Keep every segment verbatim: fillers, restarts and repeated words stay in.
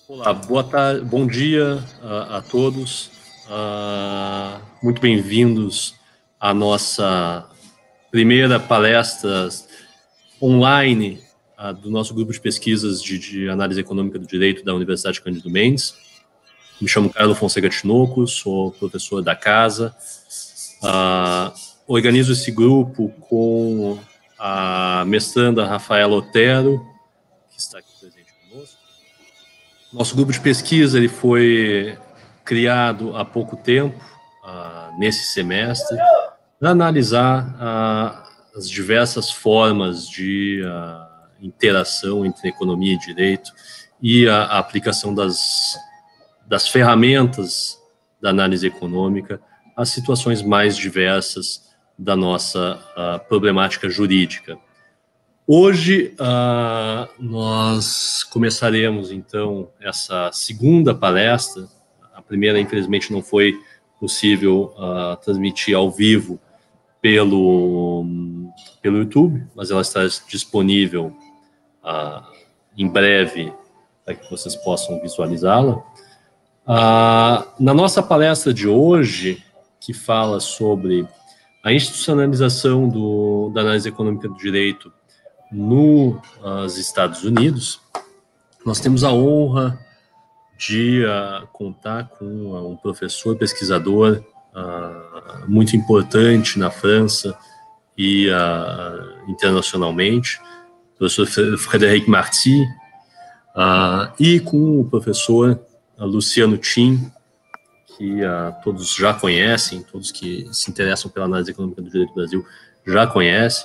Olá, boa tarde, bom dia uh, a todos. Uh, muito bem-vindos à nossa primeira palestra online uh, do nosso grupo de pesquisas de, de análise econômica do direito da Universidade Cândido Mendes. Me chamo Carlos Fonseca Tinoco, sou professor da casa. Uh, organizo esse grupo com a mestranda Rafaela Otero, que está aqui presente conosco. Nosso grupo de pesquisa ele foi criado há pouco tempo, uh, nesse semestre, para analisar uh, as diversas formas de uh, interação entre economia e direito e a, a aplicação das, das ferramentas da análise econômica às situações mais diversas da nossa uh, problemática jurídica. Hoje, uh, nós começaremos, então, essa segunda palestra. A primeira, infelizmente, não foi possível uh, transmitir ao vivo pelo, pelo YouTube, mas ela está disponível uh, em breve para que vocês possam visualizá-la. Uh, na nossa palestra de hoje, que fala sobre a institucionalização do, da análise econômica do direito nos Estados Unidos, nós temos a honra de uh, contar com uh, um professor pesquisador uh, muito importante na França e uh, internacionalmente, o professor Frédéric Marty, uh, e com o professor uh, Luciano Thiem, que uh, todos já conhecem, todos que se interessam pela análise econômica do direito do Brasil já conhecem.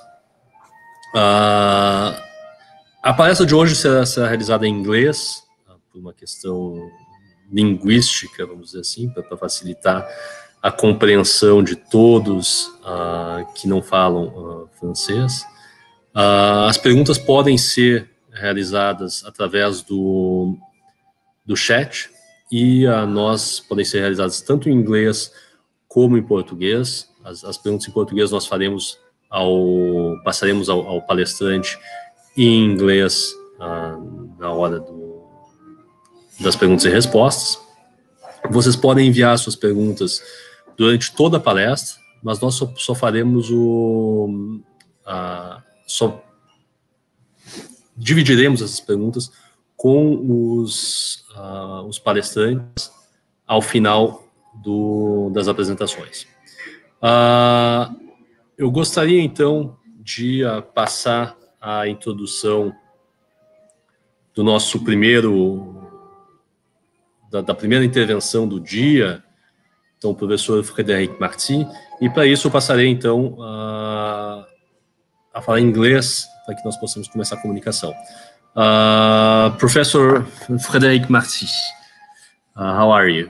Uh, a palestra de hoje será, será realizada em inglês, uh, por uma questão linguística, vamos dizer assim, para facilitar a compreensão de todos uh, que não falam uh, francês. Uh, as perguntas podem ser realizadas através do, do chat e uh, nós podem ser realizadas tanto em inglês como em português. As, as perguntas em português nós faremos Ao, passaremos ao, ao palestrante em inglês uh, na hora do, das perguntas e respostas. Vocês podem enviar suas perguntas durante toda a palestra, mas nós só, só faremos o... Uh, só dividiremos essas perguntas com os, uh, os palestrantes ao final do, das apresentações. Uh, Eu gostaria, então, de uh, passar a introdução do nosso primeiro, da, da primeira intervenção do dia, então, o professor Frédéric Marty, e para isso eu passarei, então, uh, a falar em inglês, para que nós possamos começar a comunicação. Uh, Professor Frédéric Marty, uh, how are you?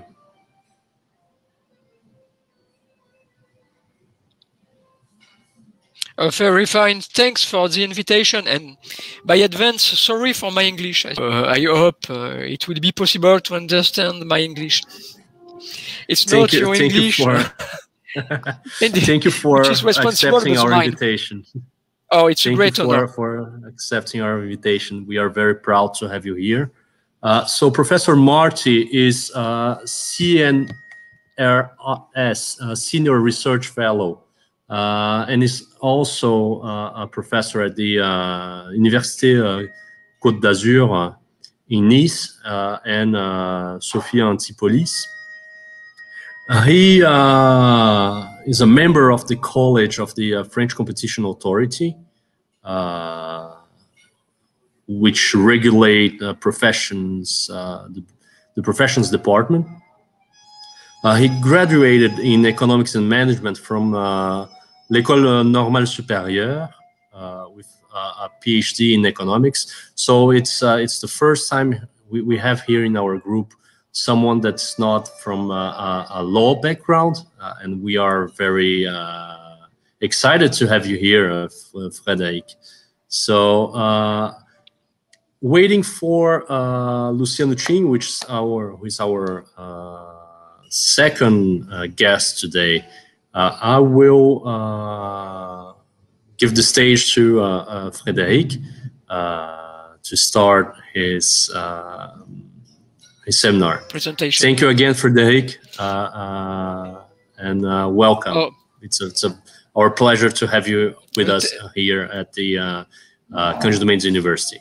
Uh, very fine. Thanks for the invitation, and by advance, sorry for my English. Uh, I hope uh, it will be possible to understand my English. It's thank not you, your thank English. You for, thank you for accepting our mine. invitation. Oh, it's thank a great you for, honor. for accepting our invitation. We are very proud to have you here. Uh, so Professor Marty is uh, C N R S, uh, Senior Research Fellow, Uh, and is also uh, a professor at the uh, Université uh, Côte d'Azur uh, in Nice uh, and uh, Sophia Antipolis. Uh, he uh, is a member of the College of the uh, French Competition Authority, uh, which regulate uh, professions, uh, the, the professions department. Uh, he graduated in economics and management from uh, l'École Normale Supérieure uh, with uh, a PhD in economics. So it's uh, it's the first time we, we have here in our group someone that's not from uh, a, a law background, uh, and we are very uh, excited to have you here, uh, Frédéric. So uh, waiting for uh, Luciano Thiem, which is our who is our uh, second uh, guest today, uh, I will uh, give the stage to uh, uh, Frédéric uh, to start his uh, a seminar. Presentation. Thank you again, Frederic, uh, uh, and uh, welcome. Oh. It's a, it's a our pleasure to have you with us here at the uh, uh, Cândido Mendes University.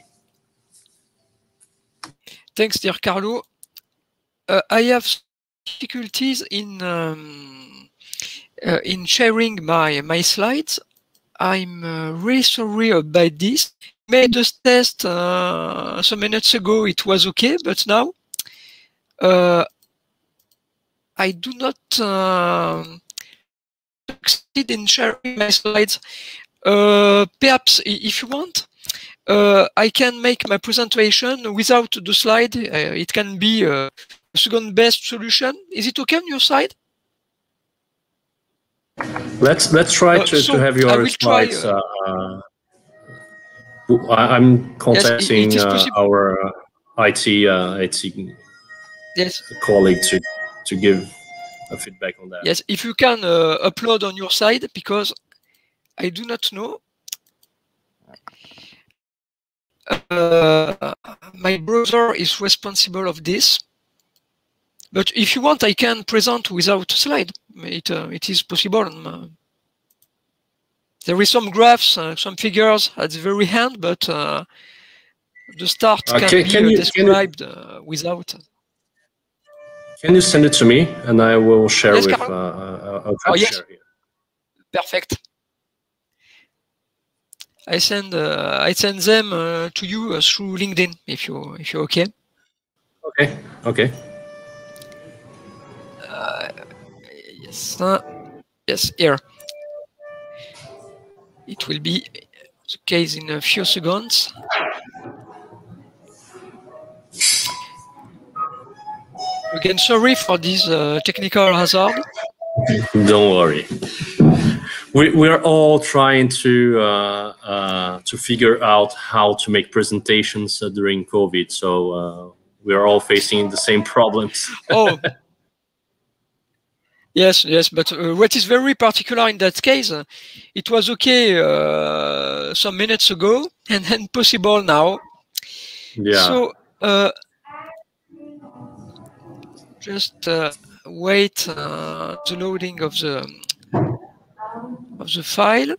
Thanks, dear Carlo. Uh, I have difficulties in um, uh, in sharing my my slides. I'm uh, really sorry about this. Made this test uh, some minutes ago. It was okay, but now uh, I do not uh, succeed in sharing my slides. Uh, perhaps, if you want, uh, I can make my presentation without the slide. Uh, it can be a second best solution. Is it okay on your side? Let's let's try to, uh, so to have your slides. Try, uh, uh, I'm contacting yes, uh, our uh, I T uh, I T yes. colleague to to give a feedback on that. Yes, if you can uh, upload on your side, because I do not know. Uh, my browser is responsible of this. But if you want, I can present without slide. It uh, it is possible. There is some graphs, uh, some figures at the very end, but uh, the start uh, can, can be can you, described can you, uh, without. Can you send it to me, and I will share yes, with. Uh, uh, I'll oh yes, share here. Perfect. I send uh, I send them uh, to you uh, through LinkedIn if you if you're okay. Okay. Okay. Uh, yes. Uh, yes. Here. It will be the case in a few seconds. Again, sorry for this uh, technical hazard. Don't worry. We we are all trying to uh, uh, to figure out how to make presentations uh, during COVID. So uh, we are all facing the same problems. Oh. Yes, yes, but uh, what is very particular in that case, uh, it was okay uh, some minutes ago and then possible now. Yeah. So uh, just uh, wait uh, the loading of the of the file.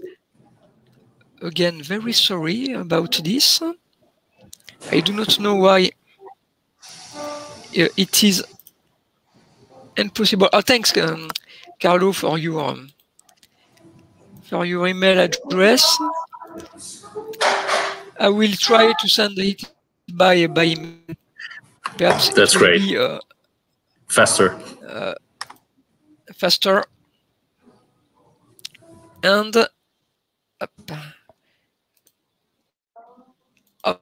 Again, very sorry about this. I do not know why uh, it is impossible. Oh, thanks, um, Carlo, for your um, for your email address. I will try to send it by by email. Perhaps that's it will great. Be, uh, faster. Uh, faster. And uh, up, up.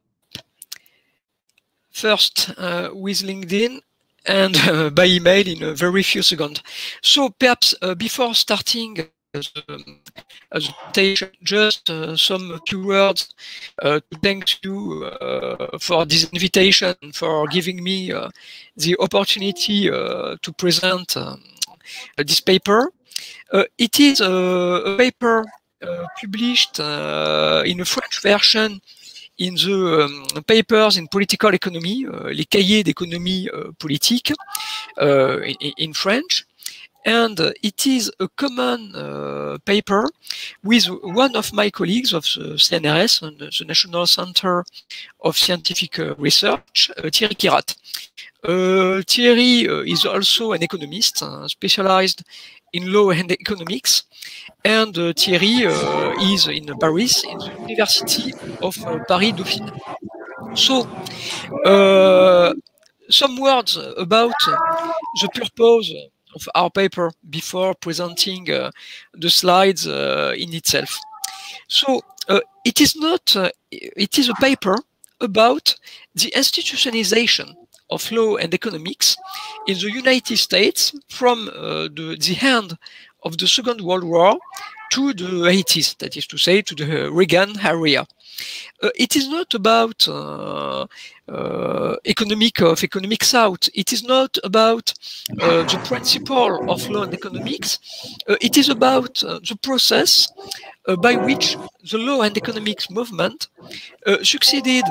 First uh, with LinkedIn. And uh, by email in a very few seconds. So perhaps uh, before starting uh, the presentation, just uh, some few words uh, to thank you uh, for this invitation, for giving me uh, the opportunity uh, to present um, this paper. Uh, it is a, a paper uh, published uh, in a French version in the um, papers in political economy, uh, les cahiers d'économie uh, politique uh, in, in French. And uh, it is a common uh, paper with one of my colleagues of the C N R S, and the National Center of Scientific uh, Research, uh, Thierry Kirat. Uh, Thierry uh, is also an economist uh, specialized in law and economics. And uh, Thierry uh, is in Paris, in the University of uh, Paris-Dauphine. So, uh, some words about the purpose of our paper before presenting uh, the slides uh, in itself. So, uh, it is not, uh, it is a paper about the institutionalization of law and economics in the United States from uh, the, the end of the Second World War to the eighties, that is to say, to the Reagan area. Uh, it is not about uh, uh, economic of economic South. It is not about uh, the principle of law and economics. Uh, it is about uh, the process uh, by which the law and economics movement uh, succeeded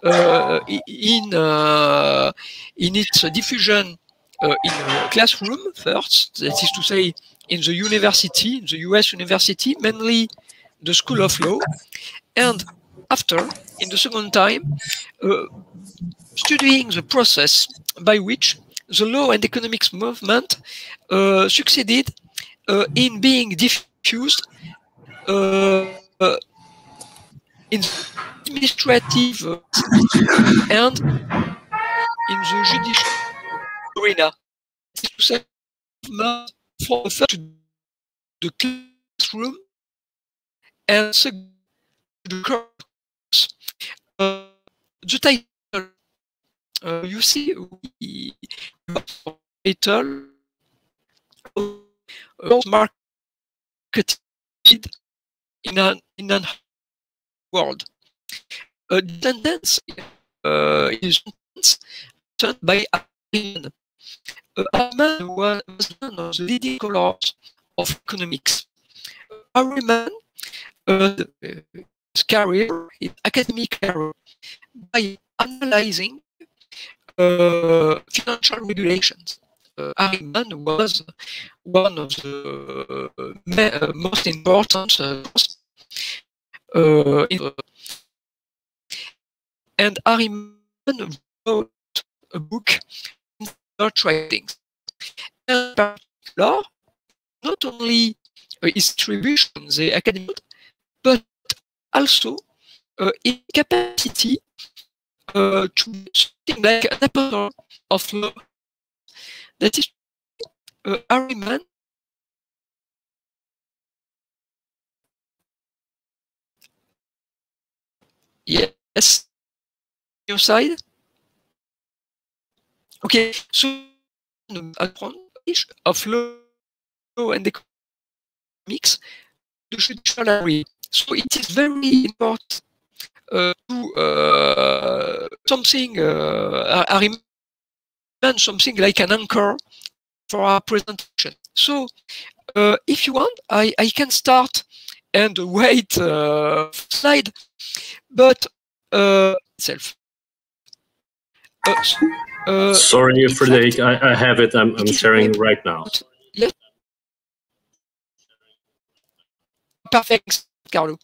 uh, in uh, in its diffusion uh, in a classroom first, that is to say, in the university, in the U S university, mainly the School of Law, and after, in the second time, uh, studying the process by which the law and economics movement uh, succeeded uh, in being diffused uh, in the administrative uh, and in the judicial arena. To say, from the first to the classroom and second to the course. Uh, the title, uh, you see, we title uh, marketed in an in an world. A sentence uh, is done by Ahriman. Uh, Ahriman was one of the leading scholars of economics. Ahriman uh, his career, his academic career, by analyzing uh, financial regulations. Uh, Ahriman was one of the uh, most important uh, uh, in, uh, and Ahriman wrote a book on trading. In particular, not only uh, his distribution, the academic, but also uh, his capacity uh, to be something like an apostle of law. That is, uh, Ahriman yes, your side. Okay, so the approach of law and economics, the judicial area. So it is very important uh, to uh, something. Uh, Ahriman something like an anchor for our presentation. So, uh, if you want, I I can start and wait uh, slide, but uh, itself. Uh, so, uh, Sorry, Frederic, I, I have it. I'm, I'm sharing right now. Yes. Perfect, Carlo.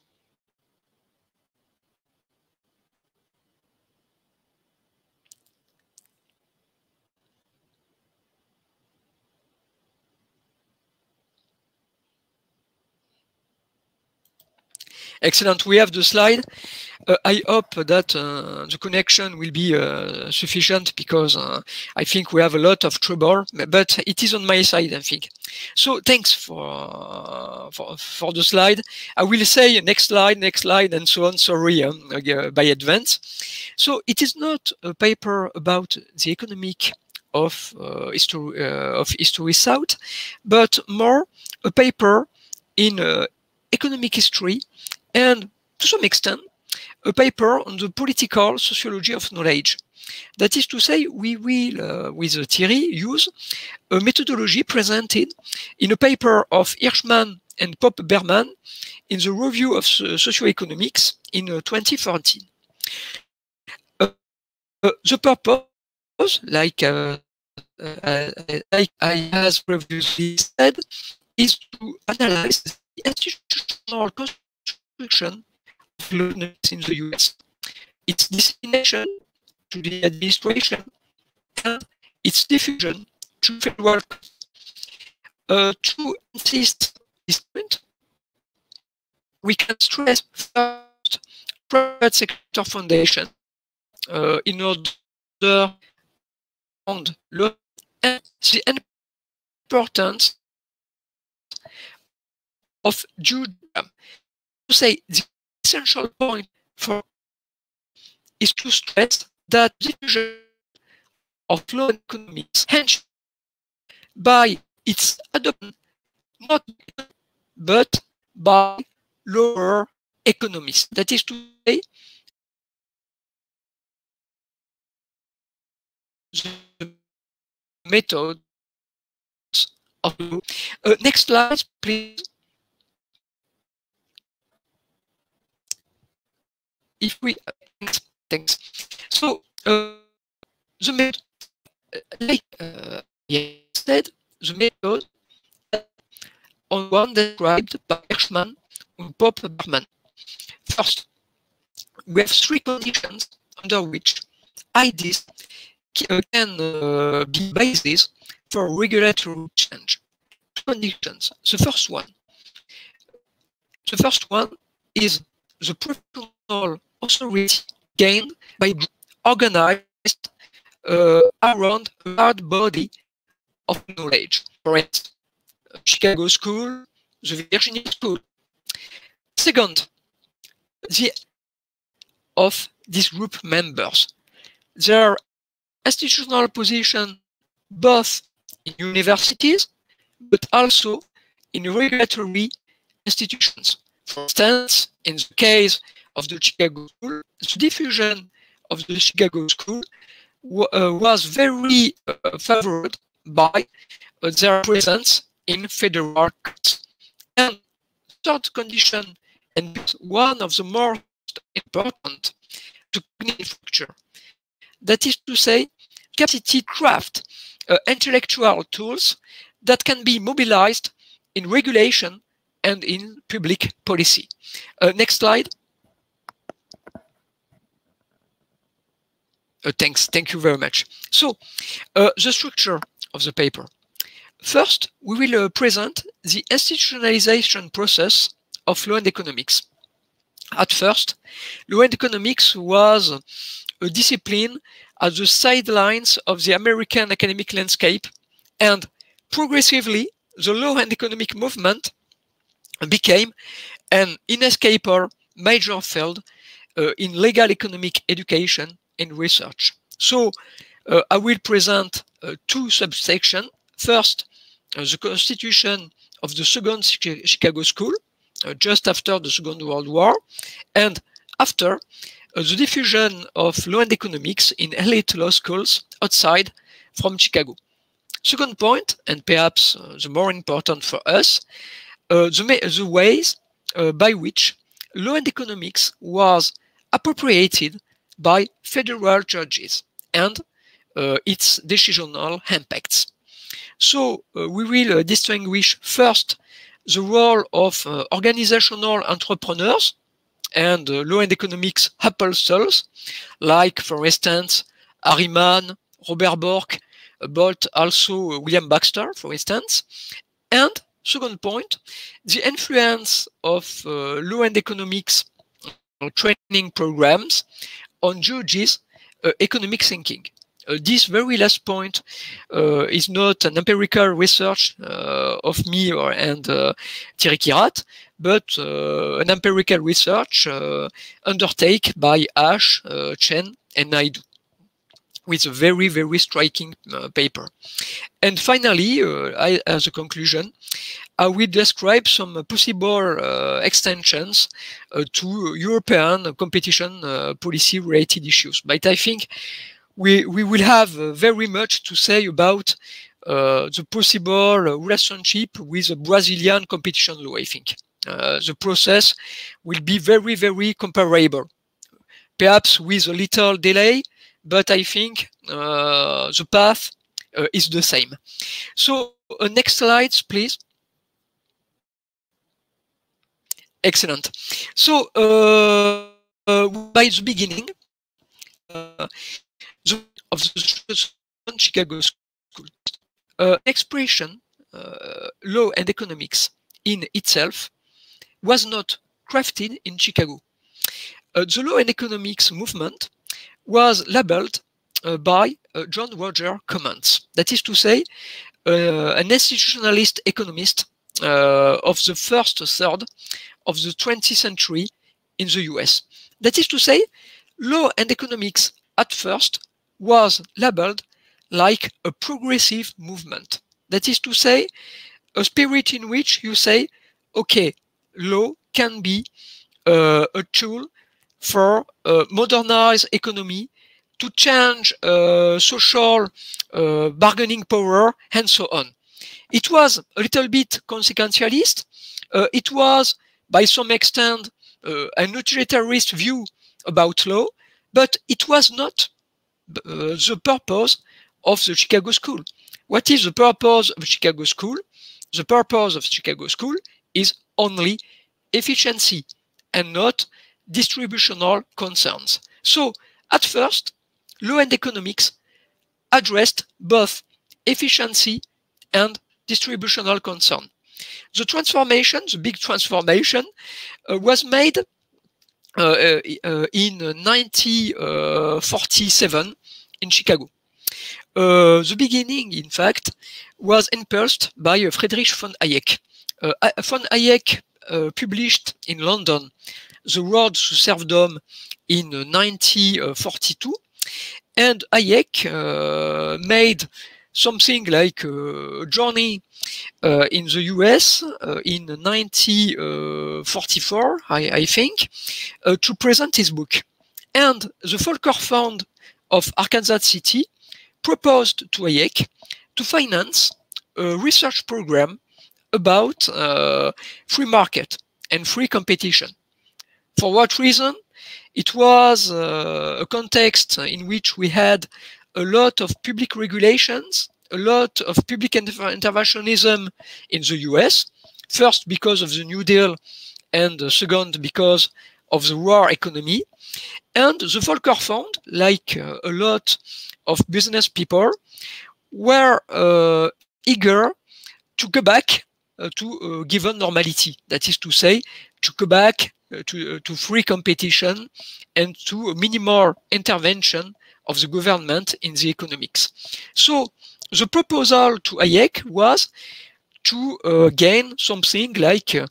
Excellent. We have the slide. Uh, I hope that uh, the connection will be uh, sufficient because uh, I think we have a lot of trouble, but it is on my side, I think. So thanks for, uh, for, for the slide. I will say next slide, next slide, and so on. Sorry um, uh, by advance. So it is not a paper about the economic of uh, history, uh, of History South, but more a paper in uh, economic history and to some extent a paper on the political sociology of knowledge. That is to say, we will, uh, with Thierry, use a methodology presented in a paper of Hirschman and Popp-Berman in the Review of Socioeconomics in uh, twenty fourteen. Uh, uh, the purpose, like, uh, uh, like I have previously said, is to analyze the institutional construction of economics in the U S, its dissemination to the administration, and its diffusion to federal. Uh, to insist this point, we can stress first private sector foundation uh, in order and learn and the importance of Judaism. To say the essential point for is to stress that the diffusion of law and economics hence by its adoption not but by lower economists. That is to say, the methods of law. Uh, next slide, please. If we thanks, uh, the method, like uh, I said, the method on one described by Hirschman and Pope-Barman. First, we have three conditions under which ideas can uh, be basis for regulatory change. Two conditions. The first one, the first one is the professional authority gained by organized uh, around a large body of knowledge. For instance, Chicago School, the Virginia School. Second, the of these group members. Their institutional position both in universities but also in regulatory institutions. For instance, in the case of the Chicago School, the diffusion of the Chicago School uh, was very uh, favored by uh, their presence in federal courts. And third condition, and one of the most important, to infrastructure. That is to say, capacity to craft uh, intellectual tools that can be mobilized in regulation and in public policy. Uh, next slide. Uh, thanks, thank you very much. So, uh, the structure of the paper. First, we will uh, present the institutionalization process of law and economics. At first, law and economics was a discipline at the sidelines of the American academic landscape, and progressively, the law and economic movement became an inescapable major field uh, in legal economic education and research. So, uh, I will present uh, two subsections. First, uh, the constitution of the Second Chicago School, uh, just after the Second World War, and after uh, the diffusion of law and economics in elite law schools outside from Chicago. Second point, and perhaps uh, the more important for us, uh, the, the ways uh, by which law and economics was appropriated by federal judges and uh, its decisional impacts. So uh, we will uh, distinguish first the role of uh, organizational entrepreneurs and uh, law and economics apostles, like, for instance, Harriman, Robert Bork, uh, but also uh, William Baxter, for instance. And second point, the influence of uh, law and economics uh, training programs on judges' uh, economic thinking. Uh, this very last point uh, is not an empirical research uh, of me or and uh, Thierry Kirat, but uh, an empirical research uh, undertaken by Ash, uh, Chen, and Naidu, with a very, very striking uh, paper. And finally, uh, I, as a conclusion, I will describe some possible uh, extensions uh, to European competition uh, policy related issues. But I think we, we will have uh, very much to say about uh, the possible relationship with the Brazilian competition law, I think. Uh, the process will be very, very comparable, perhaps with a little delay, but I think uh, the path uh, is the same. So uh, next slides, please. Excellent. So uh, uh, by the beginning uh, the, of the Chicago School, uh, expression, uh, law and economics in itself was not crafted in Chicago. Uh, the law and economics movement was labeled uh, by uh, John Roger Commons. That is to say, uh, an institutionalist economist uh, of the first third of the twentieth century in the U S. That is to say, law and economics at first was labeled like a progressive movement. That is to say, a spirit in which you say, okay, law can be uh, a tool for uh, modernized economy, to change uh, social uh, bargaining power, and so on. It was a little bit consequentialist. Uh, it was, by some extent, uh, an utilitarist view about law, but it was not uh, the purpose of the Chicago School. What is the purpose of Chicago School? The purpose of Chicago School is only efficiency and not distributional concerns. So at first, law and economics addressed both efficiency and distributional concern. The transformation, the big transformation, uh, was made uh, uh, uh, in nineteen forty-seven in Chicago. Uh, the beginning, in fact, was impulsed by uh, Friedrich von Hayek. Uh, von Hayek uh, published in London The Road to Serfdom in uh, nineteen forty-two, and Hayek uh, made something like a journey uh, in the U S uh, in nineteen forty-four, I, I think, uh, to present his book. And the Volcker Fund of Arkansas City proposed to Hayek to finance a research program about uh, free market and free competition. For what reason? It was uh, a context in which we had a lot of public regulations, a lot of public inter interventionism in the U S, first because of the New Deal, and uh, second because of the war economy. And the Volcker Fund, like uh, a lot of business people, were uh, eager to go back uh, to uh, given normality. That is to say, to go back uh, to, uh, to free competition and to a minimal intervention of the government in the economics. So the proposal to Hayek was to uh, gain something like uh,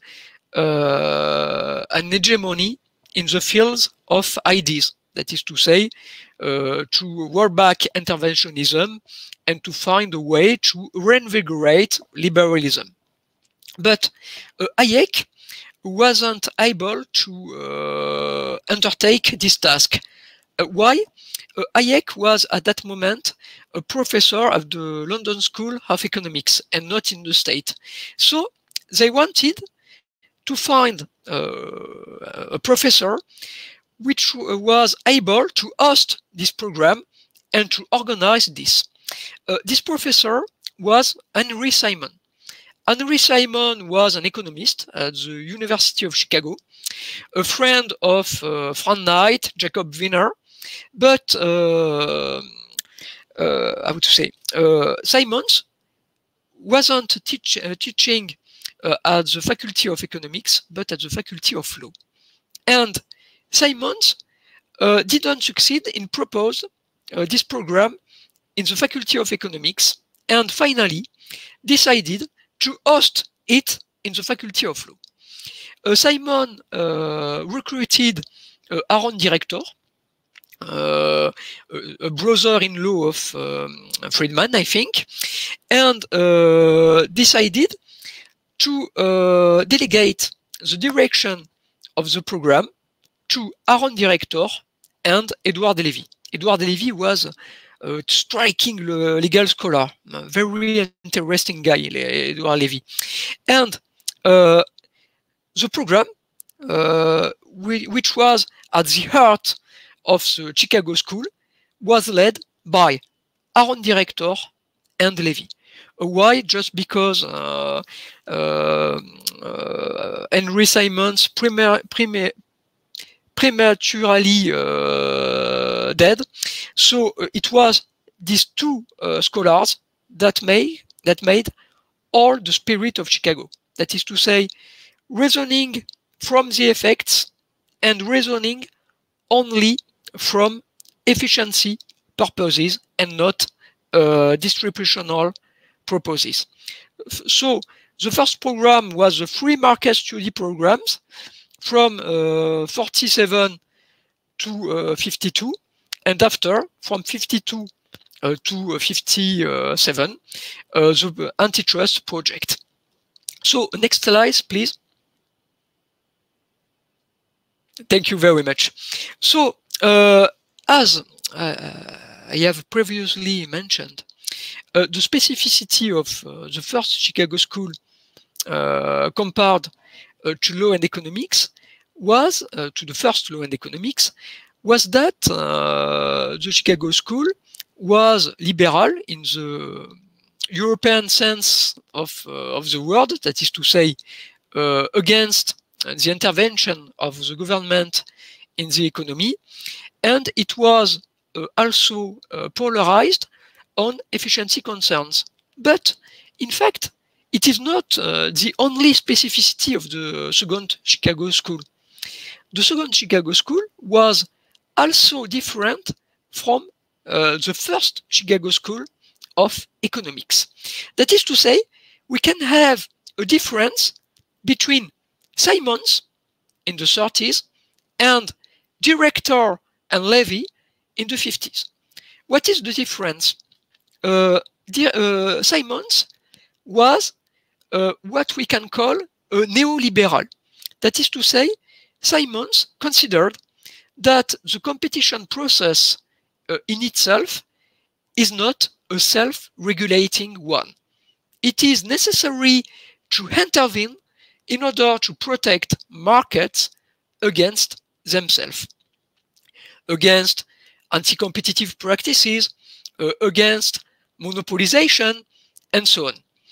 uh, an hegemony in the fields of ideas. That is to say, uh, to roll back interventionism and to find a way to reinvigorate liberalism. But uh, Hayek wasn't able to uh, undertake this task. Uh, why? Uh, Hayek was at that moment a professor of the London School of Economics and not in the state. So they wanted to find uh, a professor which was able to host this program and to organize this. Uh, this professor was Henry Simon. Henry Simon was an economist at the University of Chicago, a friend of uh, Frank Knight, Jacob Wiener, but uh, uh, how to say, uh, Simons wasn't teach, uh, teaching uh, at the Faculty of Economics, but at the Faculty of Law. And Simons uh, didn't succeed in propose uh, this program in the Faculty of Economics, and finally decided to host it in the Faculty of Law. Uh, Simon uh, recruited uh, Aaron Director, uh, a brother-in-law of um, Friedman, I think, and uh, decided to uh, delegate the direction of the program to Aaron Director and Edouard Levy. Edouard Levy was a striking legal scholar, a very interesting guy, Edouard Levy. And uh, the program, uh, which was at the heart of the Chicago School, was led by Aaron Director and Levy. Why? Just because uh, uh, uh, Henry Simons premier, premier, prematurely uh, dead. So uh, it was these two uh, scholars that made, that made all the spirit of Chicago. That is to say, reasoning from the effects and reasoning only from efficiency purposes and not uh, distributional purposes. So the first program was the free market study programs from uh, forty-seven to uh, fifty-two, and after from fifty-two uh, to fifty-seven, uh, the antitrust project. So next slide, please. Thank you very much. So uh, as uh, I have previously mentioned, uh, the specificity of uh, the first Chicago School uh, compared uh, to law and economics was, uh, to the first law and economics, was that uh, the Chicago School was liberal in the European sense of, uh, of the word, that is to say, uh, against the intervention of the government in the economy, and it was uh, also uh, polarized on efficiency concerns. But in fact, it is not uh, the only specificity of the Second Chicago School. The Second Chicago School was also different from uh, the First Chicago School of Economics. That is to say, we can have a difference between Simons in the thirties and Director and Levy in the fifties. What is the difference? Uh, the, uh, Simons was uh, what we can call a neoliberal. That is to say, Simons considered that the competition process uh, in itself is not a self-regulating one. It is necessary to intervene in order to protect markets against themselves, against anti-competitive practices, uh, against monopolization, and so on.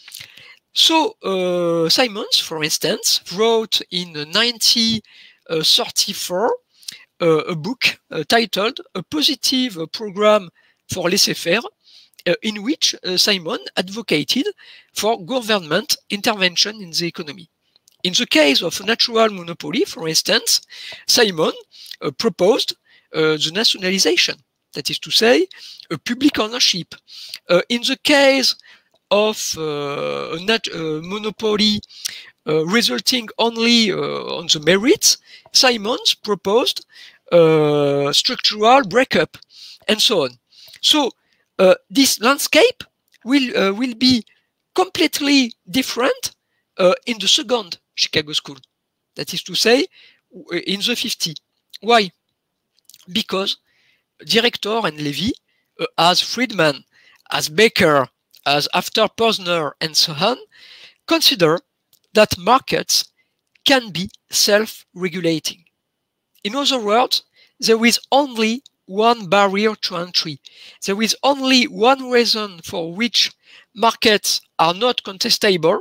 So uh, Simons, for instance, wrote in nineteen thirty-four uh, a book uh, titled A Positive Program for Laissez-faire, uh, in which uh, Simon advocated for government intervention in the economy. In the case of natural monopoly, for instance, Simon uh, proposed uh, the nationalization, that is to say, a public ownership. Uh, in the case of uh, a nat uh, monopoly uh, resulting only uh, on the merits, Simons proposed uh, structural breakup, and so on. So uh, this landscape will, uh, will be completely different uh, in the Second Chicago School. That is to say, in the fifties. Why? Because Director and Levy, uh, as Friedman, as Baker, as after Posner, and so on, consider that markets can be self-regulating. In other words, there is only one barrier to entry. There is only one reason for which markets are not contestable.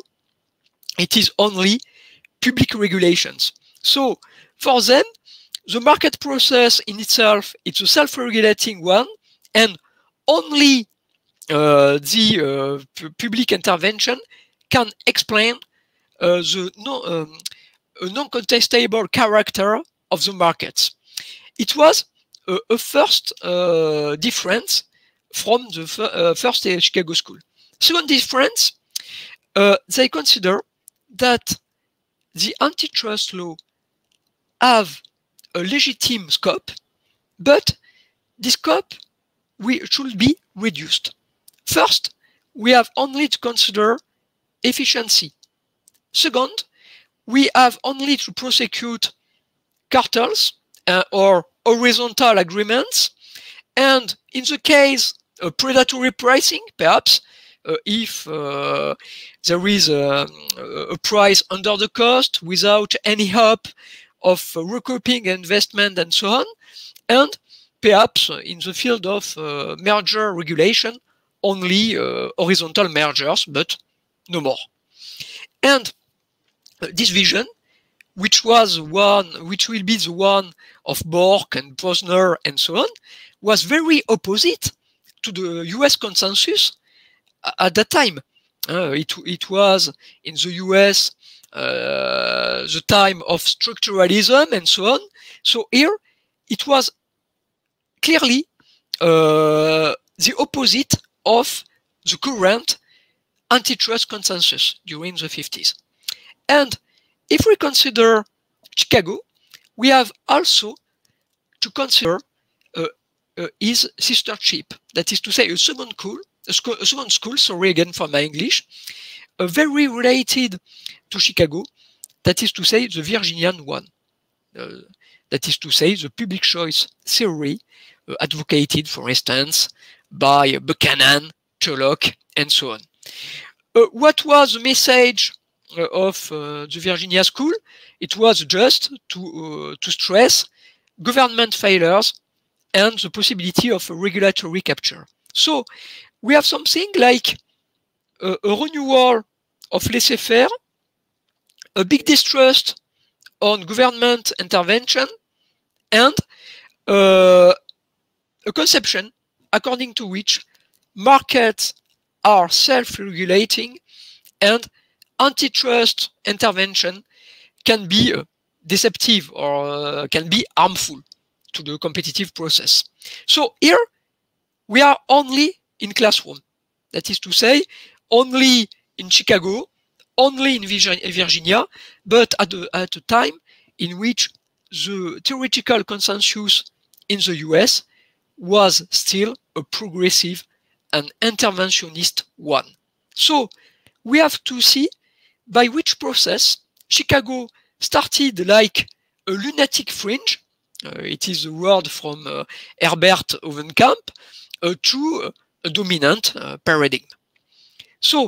It is only public regulations. So for them, the market process in itself is a self-regulating one, and only uh, the uh, public intervention can explain uh, the no, um, non-contestable character of the markets. It was a, a first uh, difference from the uh, first Chicago School. Second difference, uh, they consider that the antitrust law have a legitimate scope, but this scope we should be reduced. First, we have only to consider efficiency. Second, we have only to prosecute cartels uh, or horizontal agreements, and in the case of predatory pricing, perhaps, uh, if uh, there is a, a price under the cost without any hope of uh, recouping investment and so on, and perhaps uh, in the field of uh, merger regulation, only uh, horizontal mergers, but no more. And uh, this vision, which was one, which will be the one of Bork and Posner and so on, was very opposite to the U S consensus at that time. Uh, it, it was in the U S uh, the time of structuralism and so on. So here it was clearly uh, the opposite of the current antitrust consensus during the fifties. And if we consider Chicago, we have also to consider uh, uh, his sistership. That is to say, a second school, a, school, a second school, sorry again for my English, uh, very related to Chicago, that is to say, the Virginian one. Uh, that is to say, the public choice theory uh, advocated, for instance, by Buchanan, Sherlock, and so on. Uh, what was the message uh, of uh, the Virginia School? It was just to, uh, to stress government failures and the possibility of a regulatory capture. So we have something like a, a renewal of laissez-faire, a big distrust on government intervention, and uh, a conception according to which markets are self-regulating and antitrust intervention can be uh, deceptive or uh, can be harmful to the competitive process. So here we are only in classroom. That is to say, only in Chicago, only in Virginia, but at, the, at a time in which the theoretical consensus in the U S was still a progressive and interventionist one. So we have to see by which process Chicago started like a lunatic fringe, uh, it is a word from uh, Herbert Hovenkamp, uh, to a dominant uh, paradigm. So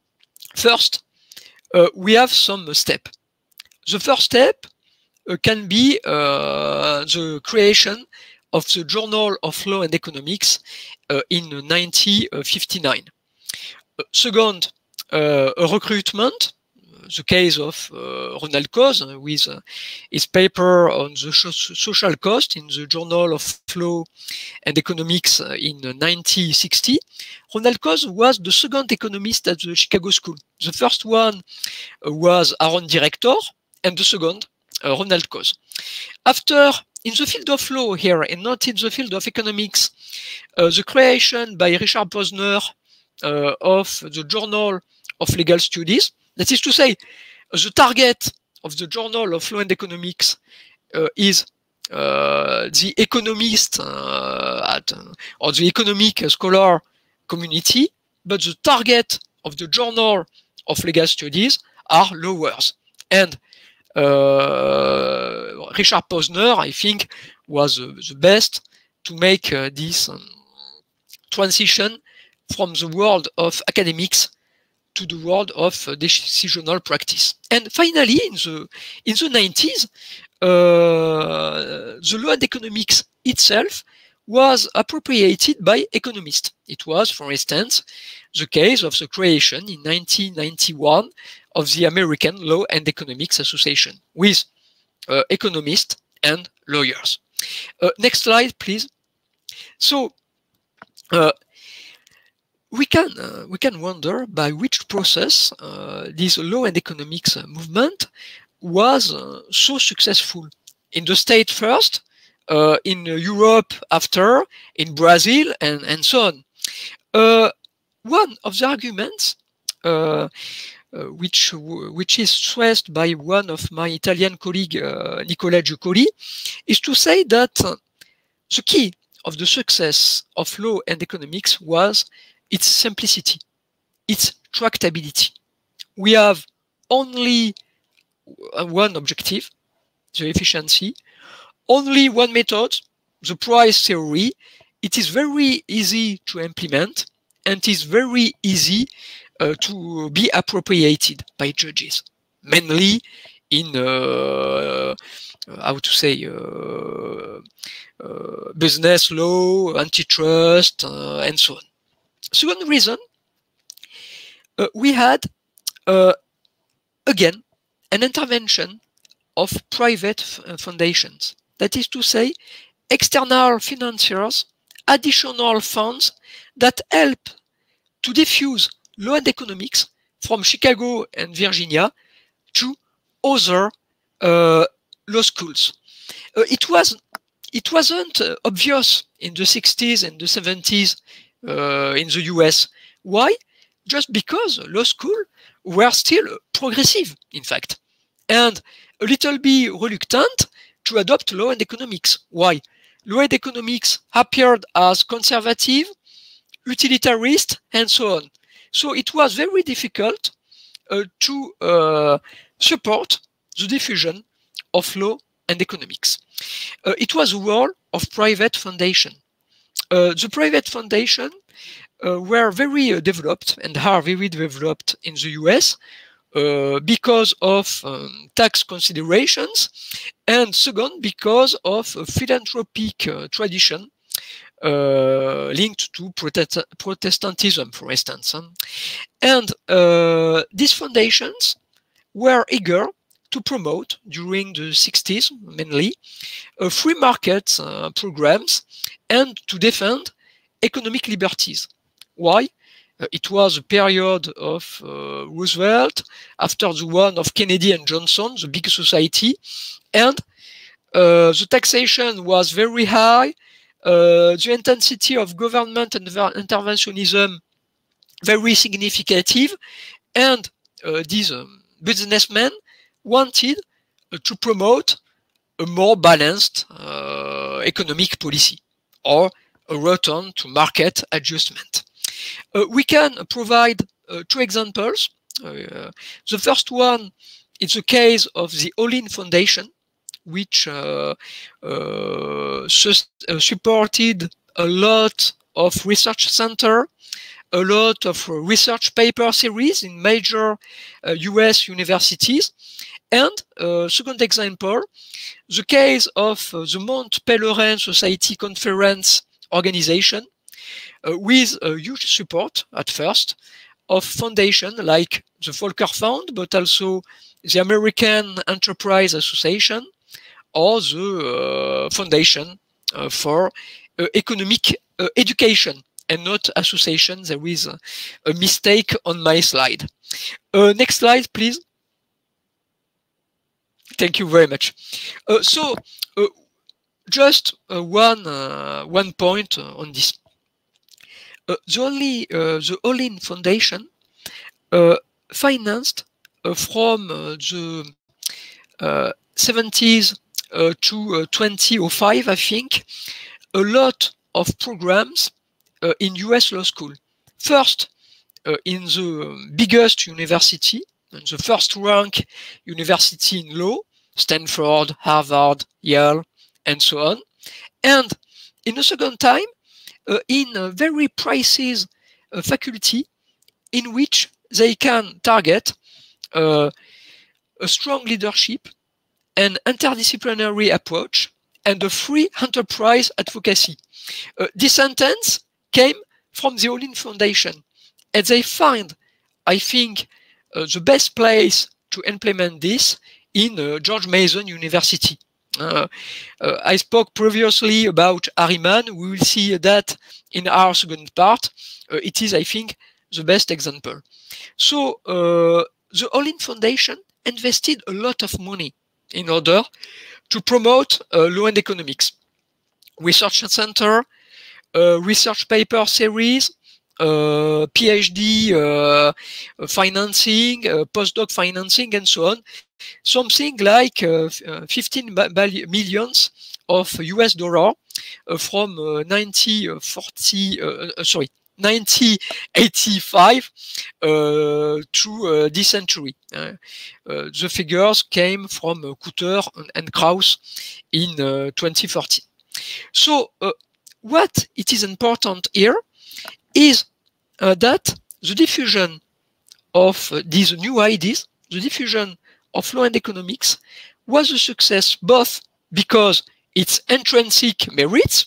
first, uh, we have some steps. The first step uh, can be uh, the creation of the Journal of Law and Economics uh, in nineteen fifty-nine. Uh, second, uh, a recruitment, the case of uh, Ronald Coase uh, with uh, his paper on the social cost in the Journal of Law and Economics uh, in nineteen sixty. Ronald Coase was the second economist at the Chicago School. The first one uh, was Aaron Director, and the second, uh, Ronald Coase. After, in the field of law here, and not in the field of economics, uh, the creation by Richard Posner uh, of the Journal of Legal Studies. That is to say, the target of the Journal of Law and Economics uh, is uh, the economist uh, at, uh, or the economic scholar community, but the target of the Journal of Legal Studies are lawyers. And uh, Richard Posner, I think, was uh, the best to make uh, this um, transition from the world of academics to the world of uh, decisional practice. And finally, in the in the nineties, uh, the law and economics itself was appropriated by economists. It was, for instance, the case of the creation in nineteen ninety-one of the American Law and Economics Association with uh, economists and lawyers. Uh, next slide, please. So, uh, We can uh, we can wonder by which process uh, this law and economics uh, movement was uh, so successful in the States first, uh, in Europe after, in Brazil, and and so on. Uh, one of the arguments, uh, uh, which which is stressed by one of my Italian colleague uh, Nicola Giucoli, is to say that uh, the key of the success of law and economics was its simplicity, its tractability. We have only one objective, the efficiency, only one method, the price theory. It is very easy to implement, and it is very easy uh, to be appropriated by judges, mainly in, uh, how to say, uh, uh, business law, antitrust, uh, and so on. Second reason, uh, we had, uh, again, an intervention of private foundations. That is to say, external financiers, additional funds that help to diffuse law and economics from Chicago and Virginia to other uh, law schools. Uh, it was, it wasn't uh, obvious in the sixties and the seventies Uh, in the U S. Why? Just because law school were still progressive, in fact, and a little bit reluctant to adopt law and economics. Why? Law and economics appeared as conservative, utilitarist, and so on. So it was very difficult uh, to uh, support the diffusion of law and economics. Uh, it was a world of private foundation. Uh, the private foundation uh, were very uh, developed and are very developed in the U S uh, because of um, tax considerations, and second, because of a philanthropic uh, tradition uh, linked to Protest Protestantism, for instance. And uh, these foundations were eager to promote, during the sixties mainly, uh, free market uh, programs and to defend economic liberties. Why? Uh, it was a period of uh, Roosevelt, after the one of Kennedy and Johnson, the big society, and uh, the taxation was very high, uh, the intensity of government and interventionism very significant, and uh, these um, businessmen wanted uh, to promote a more balanced uh, economic policy, or a return to market adjustment. Uh, we can provide uh, two examples. Uh, the first one is the case of the Olin Foundation, which uh, uh, sus uh, supported a lot of research centers, a lot of research paper series in major uh, U S universities. And uh, second example, the case of uh, the Mont Pelerin Society Conference organization, uh, with a huge support at first of foundations like the Volcker Fund, but also the American Enterprise Association, or the uh, Foundation uh, for uh, Economic uh, Education, and not association. There is a, a mistake on my slide. Uh, next slide, please. Thank you very much. Uh, so, uh, just uh, one uh, one point uh, on this. Uh, the only uh, the Olin Foundation uh, financed uh, from uh, the uh, seventies uh, to uh, twenty oh five, I think, a lot of programs uh, in U S law school. First, uh, in the biggest university, and the first rank university in law, Stanford, Harvard, Yale, and so on. And in the second time, uh, in a very precise uh, faculty in which they can target uh, a strong leadership, an interdisciplinary approach, and a free enterprise advocacy. Uh, this sentence came from the Olin Foundation, and they find, I think, uh, the best place to implement this in uh, George Mason University. Uh, uh, I spoke previously about Harriman. We will see that in our second part. Uh, it is, I think, the best example. So uh, the Olin Foundation invested a lot of money in order to promote uh, law and economics. Research center, uh, research paper series, uh, PhD uh, financing, uh, postdoc financing, and so on. Something like uh, fifteen millions of U S dollar uh, from uh, nineteen forty, uh, uh, sorry, nineteen eighty-five uh, to uh, this century. Uh, uh, the figures came from uh, Kutter and, and Krauss in uh, twenty fourteen. So uh, what it is important here is uh, that the diffusion of uh, these new ideas, the diffusion of law and economics, was a success both because its intrinsic merits,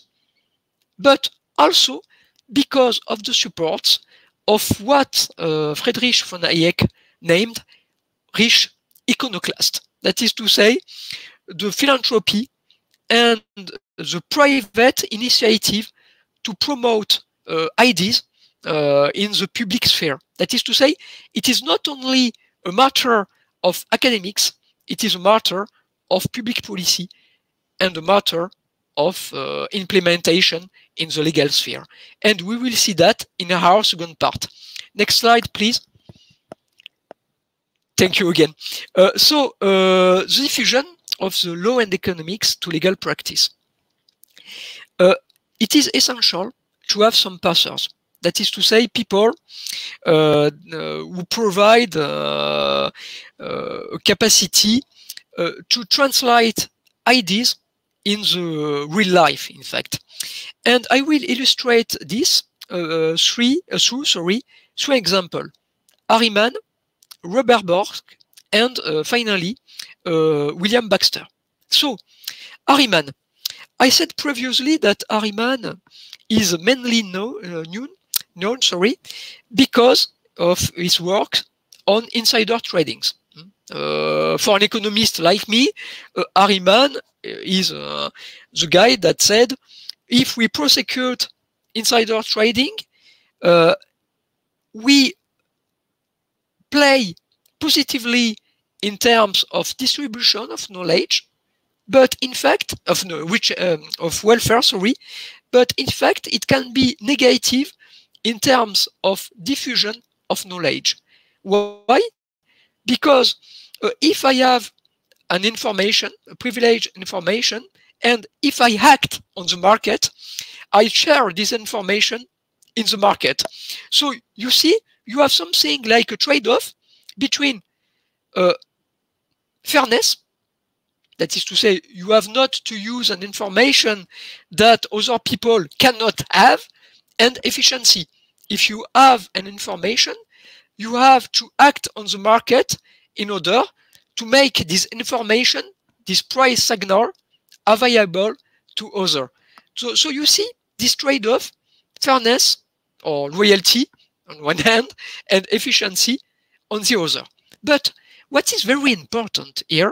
but also because of the support of what uh, Friedrich von Hayek named rich iconoclast. That is to say, the philanthropy and the private initiative to promote uh, ideas uh, in the public sphere. That is to say, it is not only a matter of academics, it is a matter of public policy and a matter of uh, implementation in the legal sphere. And we will see that in our second part. Next slide, please. Thank you again. Uh, so, uh, the diffusion of the law and economics to legal practice. Uh, it is essential to have some passers. That is to say, people uh, uh, who provide uh, uh, a capacity uh, to translate ideas in the real life, in fact. And I will illustrate this uh, three, uh, through sorry, three examples. Harriman, Robert Bork, and uh, finally uh, William Baxter. So Harriman, I said previously that Harriman is mainly know, uh, known, known sorry, because of his work on insider tradings. Uh, for an economist like me, uh, Harriman is uh, the guy that said, if we prosecute insider trading, uh, we play positively in terms of distribution of knowledge, but in fact, of no, which um, of welfare, sorry, but in fact, it can be negative in terms of diffusion of knowledge. Why? Because uh, if I have an information, a privileged information, and if I act on the market, I share this information in the market. So you see, you have something like a trade-off between uh, fairness, that is to say, you have not to use an information that other people cannot have, and efficiency. If you have an information, you have to act on the market in order to make this information, this price signal, available to others. So, so you see this trade-off, fairness or loyalty on one hand, and efficiency on the other. But what is very important here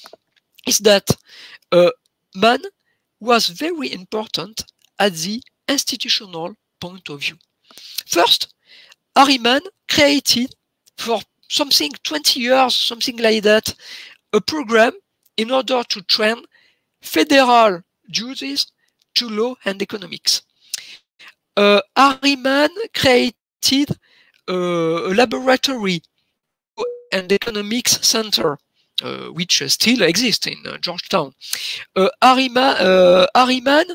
is that uh, Mann was very important at the institutional point of view. First, Harriman created for something twenty years, something like that, a program in order to train federal judges to law and economics. Uh, Harriman created uh, a laboratory and economics center, uh, which uh, still exists in uh, Georgetown. Uh, Harriman, uh, Harriman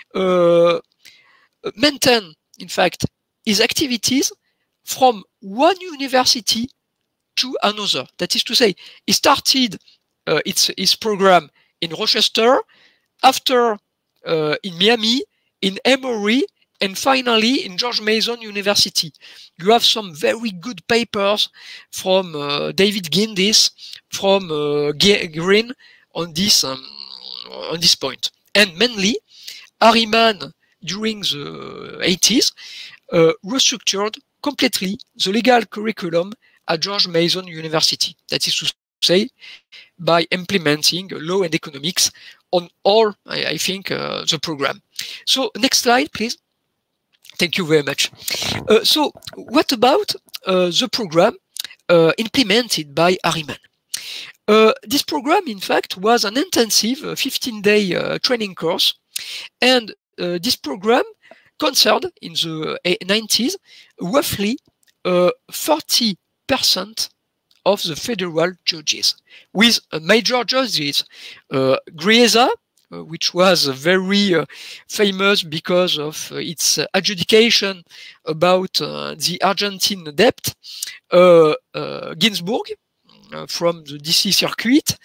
uh, maintained, in fact, his activities from one university to another. That is to say, he started uh, its, his program in Rochester, after uh, in Miami, in Emory, and finally in George Mason University. You have some very good papers from uh, David Gindis, from uh, Green on this, um, on this point. And mainly, Harriman, during the eighties, uh, restructured completely the legal curriculum at George Mason University. That is to say, by implementing law and economics on all, I, I think, uh, the program. So, next slide, please. Thank you very much. Uh, so, what about uh, the program uh, implemented by Harriman? Uh, this program, in fact, was an intensive fifteen-day uh, training course, and uh, this program concerned in the nineties roughly uh, forty percent of the federal judges, with uh, major judges, uh, Griesa, uh, which was very uh, famous because of uh, its uh, adjudication about uh, the Argentine debt, uh, uh, Ginsburg uh, from the D C circuit,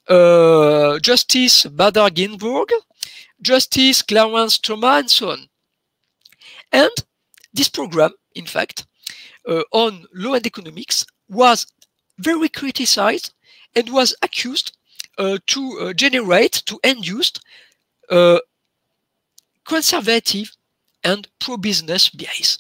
uh, Justice Bader Ginsburg, Justice Clarence Thomas, and so on. And this program, in fact, uh, on law and economics was very criticized and was accused uh, to uh, generate, to induce uh, conservative and pro-business bias.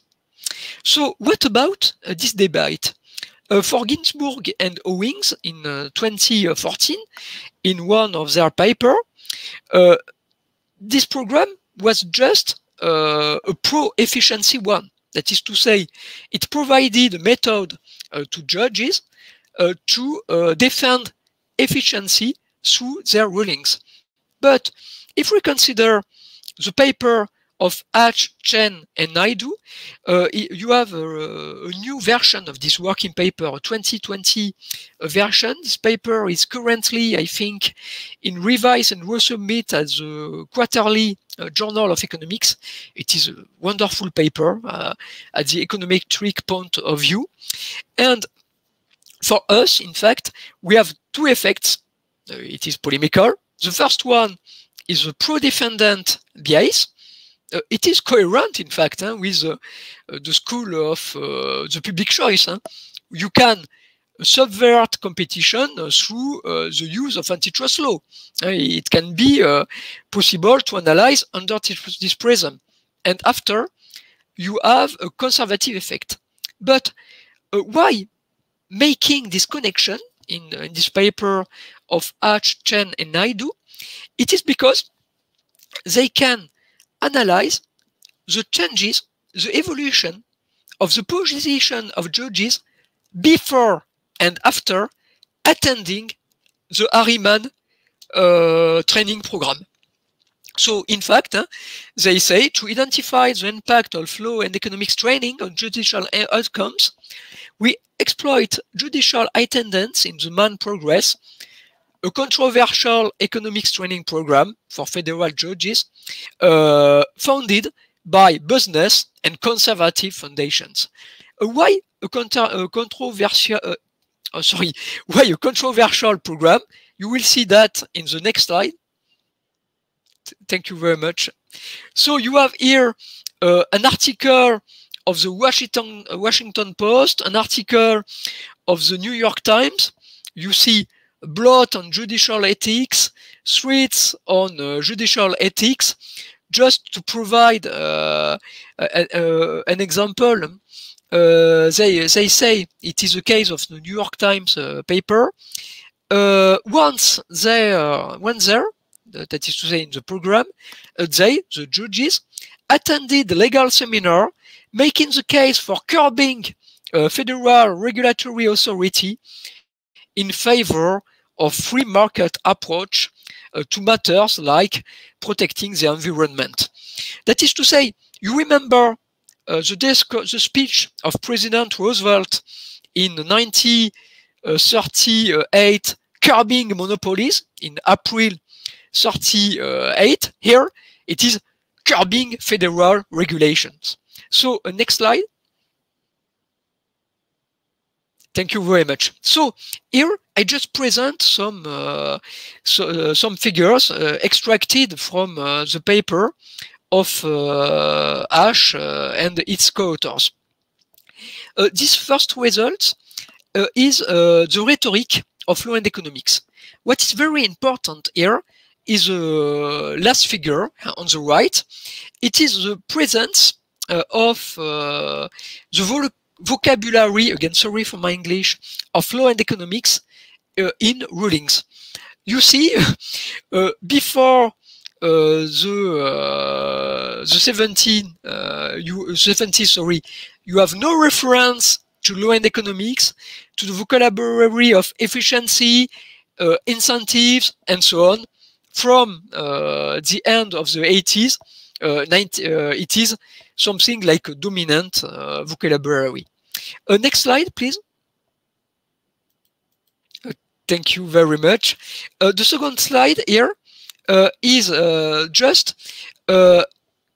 So what about uh, this debate? Uh, for Ginsburg and Owings in uh, twenty fourteen, in one of their papers, uh, this program was just uh, a pro-efficiency one. That is to say, it provided a method uh, to judges uh, to uh, defend efficiency through their rulings. But if we consider the paper of Hatch, Chen, and Naidu, uh, you have a, a new version of this working paper, a twenty twenty version. This paper is currently, I think, in revise and resubmit as the quarterly uh, Journal of Economics. It is a wonderful paper uh, at the econometric point of view. And for us, in fact, we have two effects. Uh, it is polemical. The first one is the pro-defendant bias. Uh, it is coherent, in fact, hein, with uh, uh, the school of uh, the public choice. Hein. You can subvert competition uh, through uh, the use of antitrust law. Uh, it can be uh, possible to analyze under this prism. And after, you have a conservative effect. But uh, why making this connection in, in this paper of Hatch, Chen, and Naidu? It is because they can analyze the changes, the evolution of the position of judges before and after attending the Harriman uh, training program. So, in fact, uh, they say to identify the impact of law and economics training on judicial outcomes, we exploit judicial attendance in the MAN Progress, a controversial economics training program for federal judges uh, founded by business and conservative foundations. Uh, why a, a controversial, uh, oh, sorry, why a controversial program? You will see that in the next slide. Thank you very much. So you have here uh, an article of the Washington uh, Washington Post, an article of the New York Times. You see blot on judicial ethics, threads on uh, judicial ethics. Just to provide uh, a, a, an example, uh, they they say it is the case of the New York Times uh, paper. Uh, once they uh, went there, that is to say in the program, uh, they, the judges, attended the legal seminar making the case for curbing uh, federal regulatory authority in favor of free market approach uh, to matters like protecting the environment. That is to say, you remember uh, the, the speech of President Roosevelt in nineteen thirty-eight, curbing monopolies in April thirty-eight. Here it is curbing federal regulations. So uh, next slide. Thank you very much. So here I just present some uh, so, uh, some figures uh, extracted from uh, the paper of uh, Hatch uh, and its co-authors. Uh, this first result uh, is uh, the rhetoric of law and economics. What is very important here is the last figure on the right. It is the presence uh, of uh, the vol vocabulary, again, sorry for my English, of law and economics uh, in rulings. You see, uh, before uh, the uh, the seventeen, uh, you seventy, sorry, you have no reference to law and economics, to the vocabulary of efficiency, uh, incentives, and so on. From uh, the end of the eighties, uh, ninety, uh, it is something like a dominant uh, vocabulary. Uh, next slide, please. Uh, thank you very much. Uh, the second slide here uh, is uh, just uh,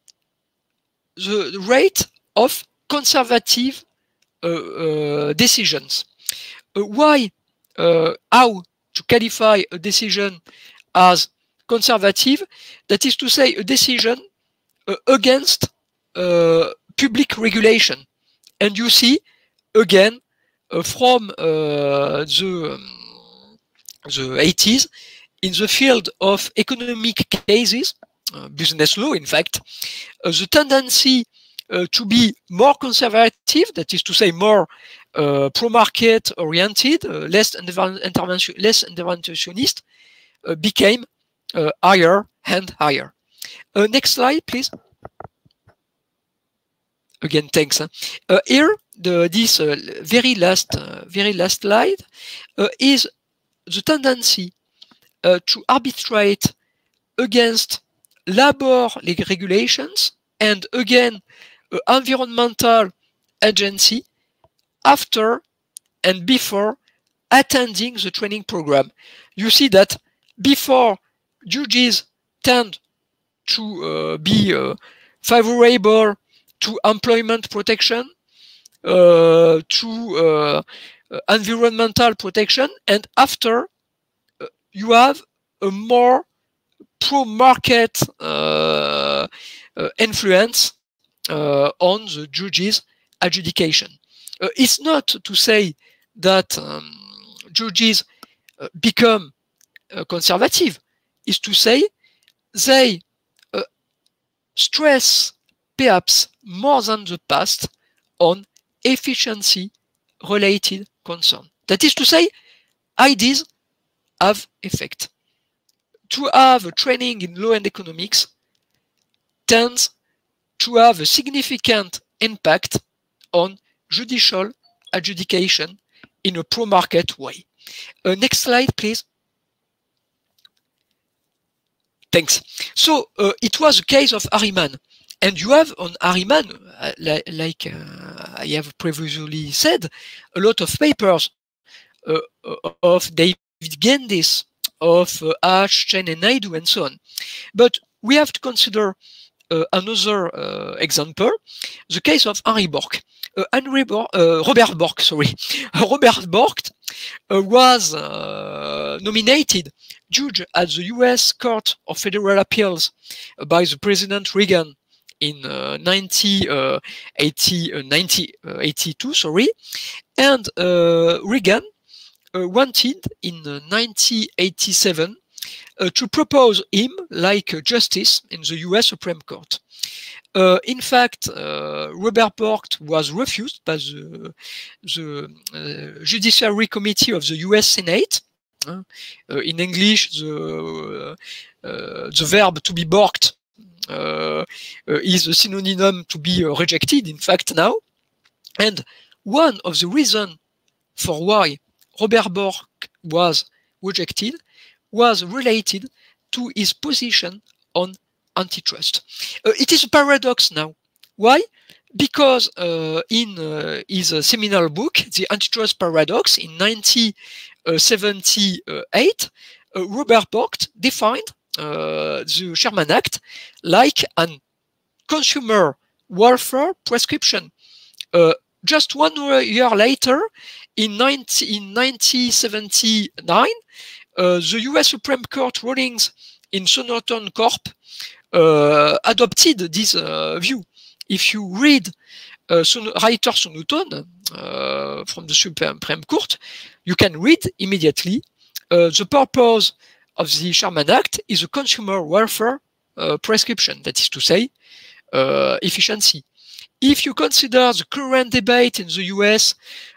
the rate of conservative uh, uh, decisions. Uh, why, uh, how to qualify a decision as conservative? That is to say, a decision uh, against uh, public regulation. And you see, again, uh, from uh, the, um, the eighties, in the field of economic cases, uh, business law, in fact, uh, the tendency uh, to be more conservative, that is to say, more uh, pro-market oriented, uh, less, intervention, less interventionist, uh, became uh, higher and higher. Uh, next slide, please. Again, thanks. Huh? Uh, here, the, this uh, very last, uh, very last slide uh, is the tendency uh, to arbitrate against labor regulations and again uh, environmental agency after and before attending the training program. You see that before, judges tend to uh, be uh, favorable to employment protection, uh, to uh, environmental protection, and after uh, you have a more pro-market uh, uh, influence uh, on the judges' adjudication. Uh, it's not to say that um, judges uh, become uh, conservative is to say they uh, stress perhaps more than the past on efficiency-related concern. That is to say, ideas have effect. To have a training in law and economics tends to have a significant impact on judicial adjudication in a pro-market way. Uh, next slide, please. Thanks. So uh, it was a case of Harriman. And you have on Harriman, uh, li like uh, I have previously said, a lot of papers uh, of David Gendis, of uh, Ash, Chen, and Naidu, and so on. But we have to consider uh, another uh, example, the case of Henry Bork. Uh, Henry Bork uh, Robert Bork, sorry. Robert Bork uh, was uh, nominated judge at the U S Court of Federal Appeals uh, by the President Reagan in uh, nineteen eighty-two, sorry, and uh, Reagan uh, wanted in uh, nineteen eighty-seven uh, to propose him like a justice in the U S Supreme Court. Uh, in fact, uh, Robert Bork was refused by the, the uh, Judiciary Committee of the U S Senate. Uh, in English, the, uh, the verb to be borked Uh, uh, is a synonym to be uh, rejected, in fact, now. And one of the reasons for why Robert Bork was rejected was related to his position on antitrust. Uh, it is a paradox now. Why? Because uh, in uh, his uh, seminal book, The Antitrust Paradox, in nineteen seventy-eight, uh, Robert Bork defined Uh, the Sherman Act like an consumer welfare prescription. Uh, just one year later, in, nineteen seventy-nine, uh, the U S Supreme Court rulings in Sonoton Corp uh, adopted this uh, view. If you read uh, Son Reiter Sonoton uh, from the Supreme Court, you can read immediately uh, the purpose of the Sherman Act is a consumer welfare uh, prescription, that is to say, uh, efficiency. If you consider the current debate in the U S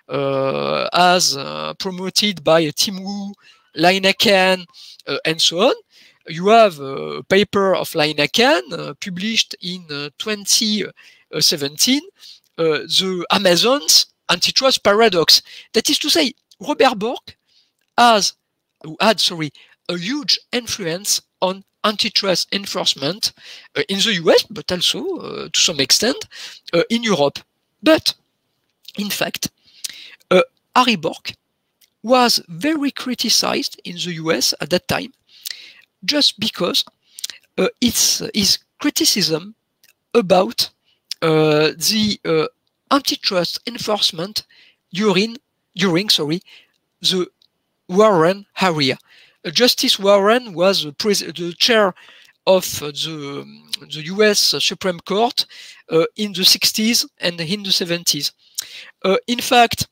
uh, as uh, promoted by Tim Wu, Leineken, uh, and so on, you have a paper of Leineken uh, published in uh, twenty seventeen, uh, the Amazon's antitrust paradox. That is to say, Robert Bork has, had, sorry, a huge influence on antitrust enforcement uh, in the U S, but also, uh, to some extent, uh, in Europe. But, in fact, uh, Harry Bork was very criticized in the U S at that time, just because uh, it's his criticism about uh, the uh, antitrust enforcement during, during sorry, the Warren area. Uh, Justice Warren was the, the chair of uh, the, the U S Supreme Court uh, in the sixties and in the seventies. Uh, in fact,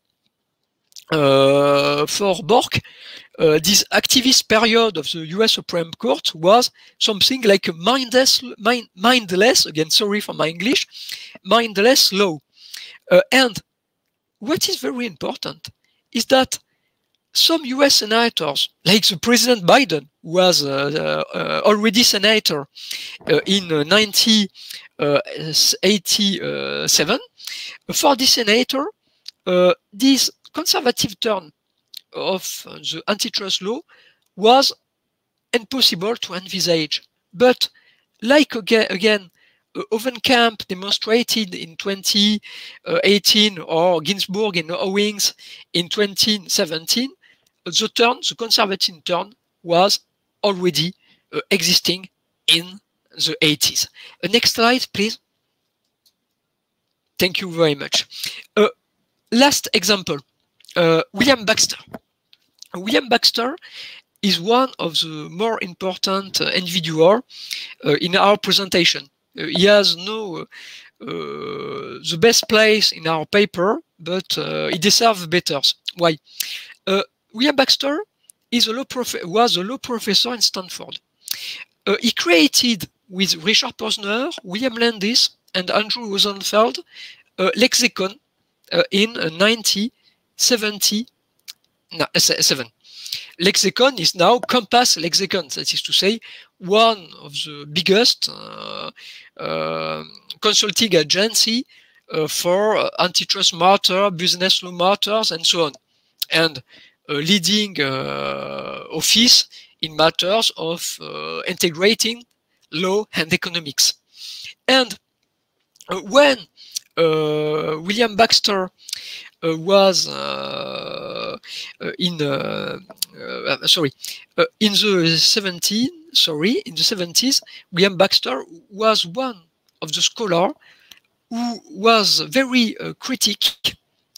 uh, for Bork, uh, this activist period of the U S Supreme Court was something like a mindless, mind, mindless, again, sorry for my English, mindless law. Uh, and what is very important is that some U S senators, like the President Biden, who was uh, uh, already senator uh, in uh, nineteen eighty-seven, for this senator, uh, this conservative turn of uh, the antitrust law was impossible to envisage. But like again, again uh, Ovenkamp demonstrated in twenty eighteen or Ginsburg and Owings in twenty seventeen, the turn, the conservative turn, was already uh, existing in the eighties. Uh, next slide, please. Thank you very much. Uh, last example, uh, William Baxter. William Baxter is one of the more important uh, individuals uh, in our presentation. Uh, he has no uh, the best place in our paper but uh, he deserves better. Why? Uh, William Baxter is a law prof- was a law professor in Stanford. Uh, he created with Richard Posner, William Landis, and Andrew Rosenfeld a lexicon uh, in uh, nineteen seventy-seven. Lexicon is now Compass Lexicon, that is to say, one of the biggest uh, uh, consulting agency uh, for uh, antitrust matter, business law matters, and so on, and a leading uh, office in matters of uh, integrating law and economics. And uh, when uh, William Baxter uh, was uh, uh, in uh, uh, sorry uh, in the seventies, sorry in the seventies, William Baxter was one of the scholars who was very uh, critic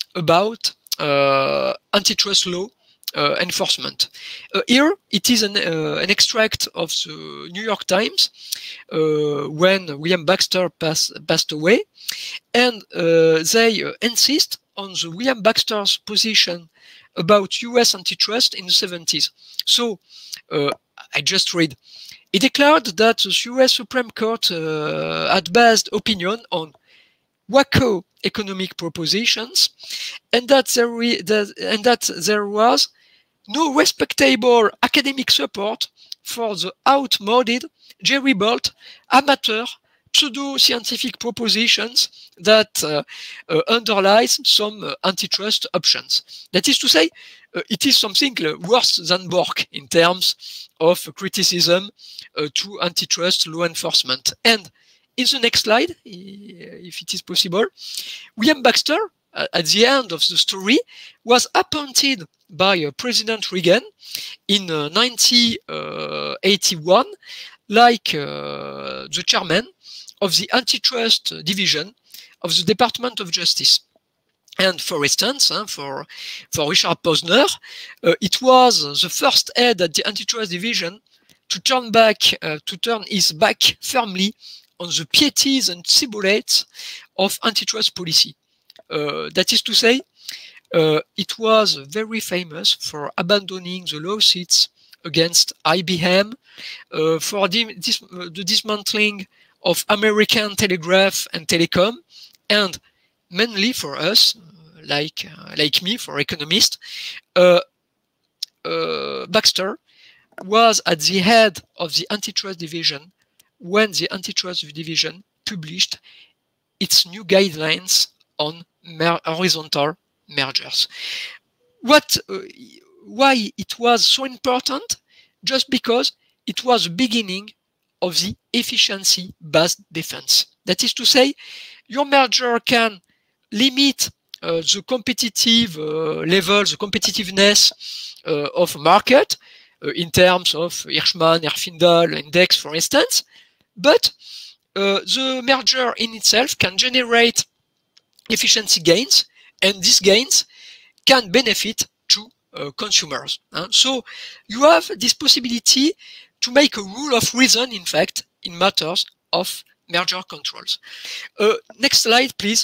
about uh, antitrust law uh, enforcement. Uh, here it is an, uh, an extract of the New York Times uh, when William Baxter pass, passed away, and uh, they uh, insist on the William Baxter's position about U S antitrust in the seventies. So uh, I just read. He declared that the U S Supreme Court uh, had based opinion on wacko economic propositions, and that there, that, and that there was no respectable academic support for the outmoded, jerry-built, amateur, pseudo-scientific propositions that uh, uh, underlies some uh, antitrust options. That is to say, uh, it is something uh, worse than Bork in terms of criticism uh, to antitrust law enforcement. And in the next slide, if it is possible, William Baxter, uh, at the end of the story, was appointed by uh, President Reagan in uh, nineteen eighty-one, like uh, the chairman of the antitrust division of the Department of Justice. And for instance, uh, for, for Richard Posner, uh, it was the first head at the antitrust division to turn back, uh, to turn his back firmly on the pieties and shibboleths of antitrust policy. Uh, that is to say, uh, it was very famous for abandoning the lawsuits against I B M, uh, for the, dis uh, the dismantling of American Telegraph and Telecom, and mainly for us, uh, like, uh, like me, for economists, uh, uh, Baxter was at the head of the antitrust division when the antitrust division published its new guidelines on mer horizontal mergers. What, uh, why it was so important? Just because it was the beginning of the efficiency-based defense. That is to say, your merger can limit uh, the competitive uh, level, the competitiveness uh, of a market uh, in terms of Hirschman, Herfindahl index, for instance, but uh, the merger in itself can generate efficiency gains, and these gains can benefit to uh, consumers. Uh, so you have this possibility to make a rule of reason, in fact, in matters of merger controls. Uh, next slide, please.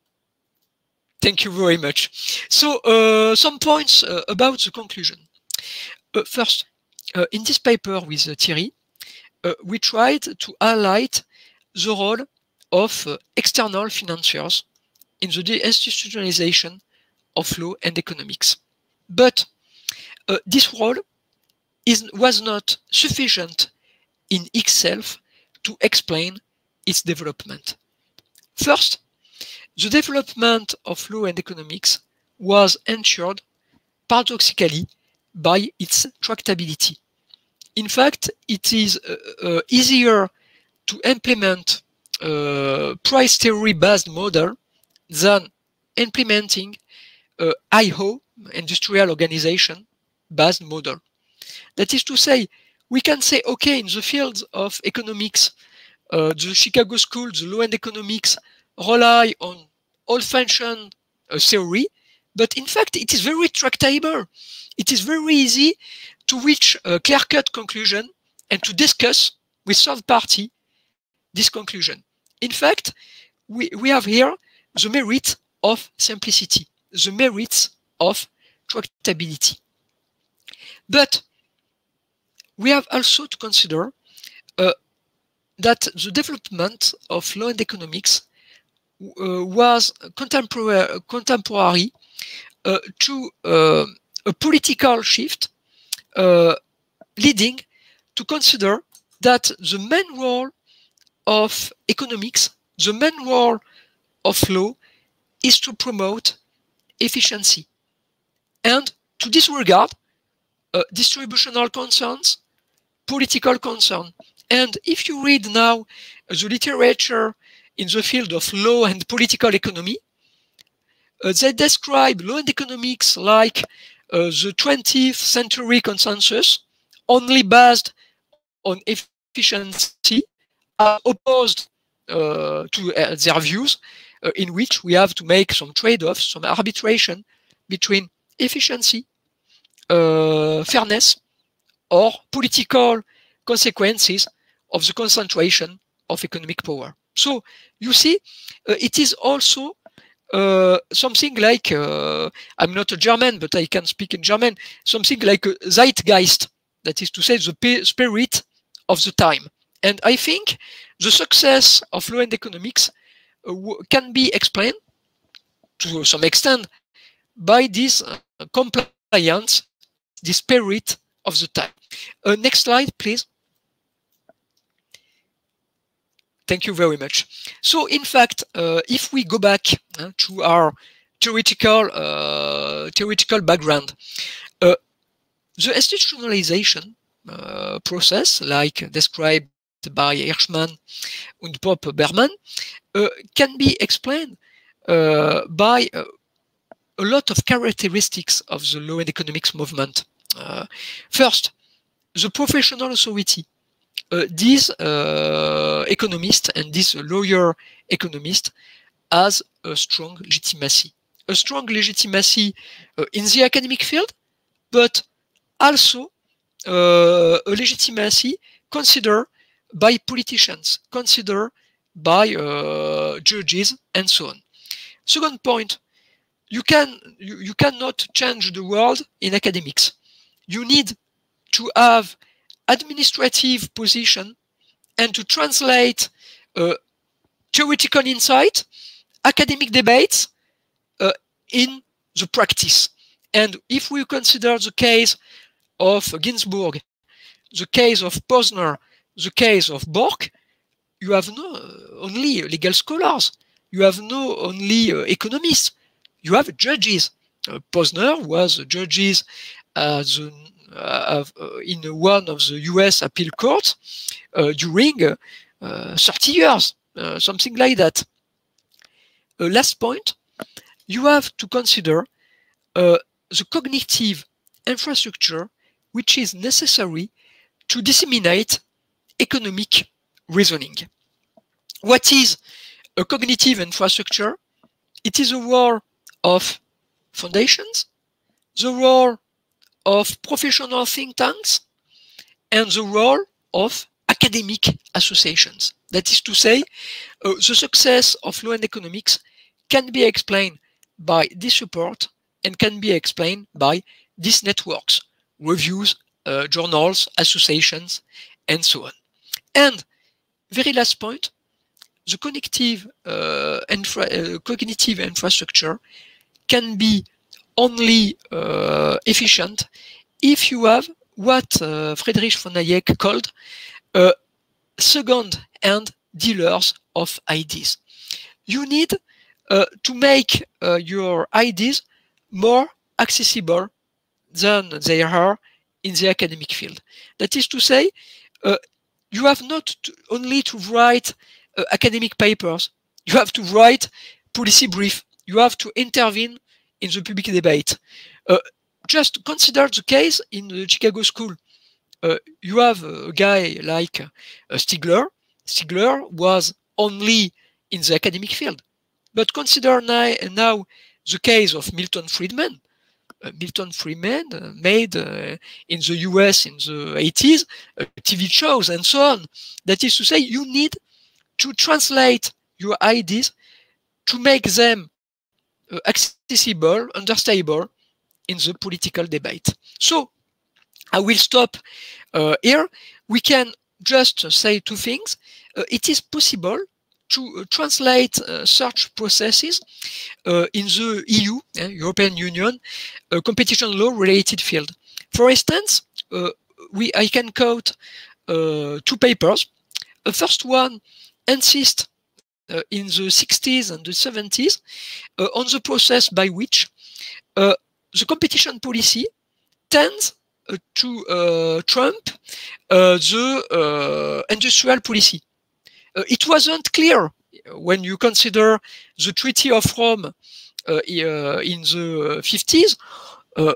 Thank you very much. So uh, some points uh, about the conclusion. Uh, first, uh, in this paper with uh, Thierry, uh, we tried to highlight the role of uh, external financiers in the deinstitutionalization of law and economics. But uh, this role is, was not sufficient in itself to explain its development. First, the development of law and economics was ensured paradoxically by its tractability. In fact, it is uh, uh, easier to implement a price theory-based model than implementing a I O, industrial organization-based model. That is to say, we can say, okay, in the field of economics, uh, the Chicago School, the law and economics, rely on old-fashioned uh, theory, but in fact, it is very tractable. It is very easy to reach a clear-cut conclusion and to discuss with third party this conclusion. In fact, we, we have here the merit of simplicity, the merits of tractability. But we have also to consider uh, that the development of law and economics uh, was contemporary, contemporary uh, to uh, a political shift uh, leading to consider that the main role of economics, the main role of law, is to promote efficiency and to disregard uh, distributional concerns, political concern. And if you read now the literature in the field of law and political economy, uh, they describe law and economics like uh, the twentieth century consensus, only based on efficiency, are opposed uh, to uh, their views, uh, in which we have to make some trade-offs, some arbitration between efficiency, uh, fairness, or political consequences of the concentration of economic power. So you see, uh, it is also uh, something like, uh, I'm not a German, but I can speak in German, something like a zeitgeist, that is to say the spirit of the time. And I think the success of law and economics uh, can be explained to some extent by this uh, compliance, the spirit of the time. Uh, next slide, please. Thank you very much. So, in fact, uh, if we go back uh, to our theoretical uh, theoretical background, uh, the institutionalization uh, process, like described by Hirschman and Bob Berman, uh, can be explained uh, by uh, a lot of characteristics of the law and economics movement. Uh, first, the professional authority. Uh, these uh, economists and this lawyer economist has a strong legitimacy. A strong legitimacy uh, in the academic field, but also uh, a legitimacy considered by politicians, considered by uh, judges, and so on. Second point, you can you, you cannot change the world in academics. You need to have administrative position and to translate uh, theoretical insight, academic debates uh, in the practice. And if we consider the case of Ginsburg, the case of Posner, the case of Bork, you have no only legal scholars, you have no only uh, economists, you have judges. Uh, Posner was judges as uh, uh, uh, in one of the U S appeal courts uh, during uh, uh, thirty years, uh, something like that. Uh, last point, you have to consider uh, the cognitive infrastructure which is necessary to disseminate economic reasoning. What is a cognitive infrastructure? It is a role of foundations, the role of professional think tanks, and the role of academic associations. That is to say, uh, the success of law and economics can be explained by this support and can be explained by these networks, reviews, uh, journals, associations, and so on. And very last point, the cognitive, uh, infra uh, cognitive infrastructure can be only uh, efficient if you have what uh, Friedrich von Hayek called uh, second-hand dealers of ideas. You need uh, to make uh, your ideas more accessible than they are in the academic field. That is to say, uh, you have not to only to write uh, academic papers, you have to write policy brief, you have to intervene in the public debate. Uh, just consider the case in the Chicago School. Uh, you have a guy like uh, Stigler. Stigler was only in the academic field. But consider now, now the case of Milton Friedman. Uh, Milton Friedman uh, made uh, in the U S in the eighties uh, T V shows and so on. That is to say, you need to translate your ideas to make them uh, accessible, understandable in the political debate. So I will stop uh, here. We can just say two things. Uh, it is possible to uh, translate uh, such processes uh, in the E U, uh, European Union, uh, competition law related field. For instance, uh, we I can quote uh, two papers. The first one insists uh, in the sixties and the seventies uh, on the process by which uh, the competition policy tends uh, to uh, trump uh, the uh, industrial policy. Uh, it wasn't clear when you consider the Treaty of Rome uh, in the fifties. Uh,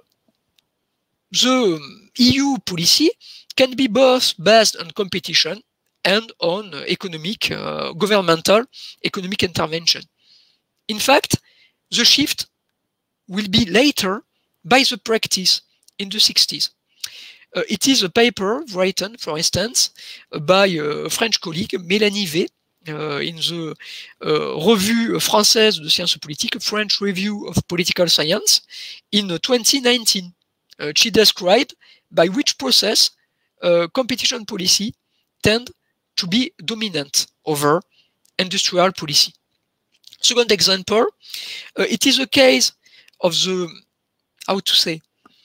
the E U policy can be both based on competition and on economic, uh, governmental economic intervention. In fact, the shift will be later by the practice in the sixties. Uh, it is a paper written, for instance, by a French colleague, Mélanie V, uh, in the uh, Revue Française de Sciences Politiques, French Review of Political Science, in twenty nineteen. Uh, she described by which process uh, competition policy tend to be dominant over industrial policy. Second example, uh, it is a case of the, how to say,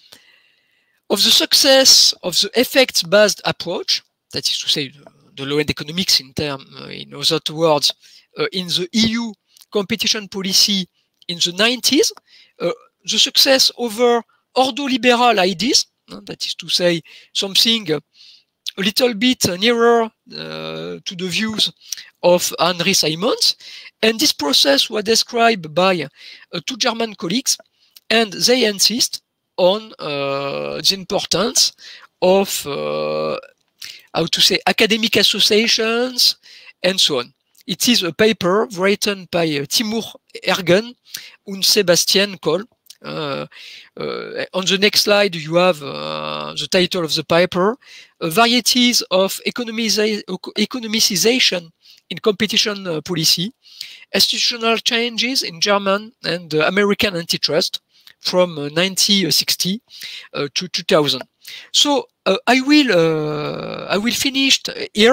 of the success of the effects-based approach, that is to say, the, the law and economics in term, uh, in other words, uh, in the E U competition policy in the nineties, uh, the success over ordoliberal ideas, uh, that is to say, something uh, a little bit nearer uh, to the views of Henry Simons, and this process was described by uh, two German colleagues, and they insist on uh, the importance of, uh, how to say, academic associations and so on. It is a paper written by uh, Timur Ergen and Sebastian Kohl. Uh, uh, on the next slide, you have uh, the title of the paper, uh, Varieties of economiza Economicization in Competition uh, Policy, Institutional Changes in German and uh, American Antitrust, from uh, nineteen sixty uh, to two thousand. So uh, I will uh, I will finish here.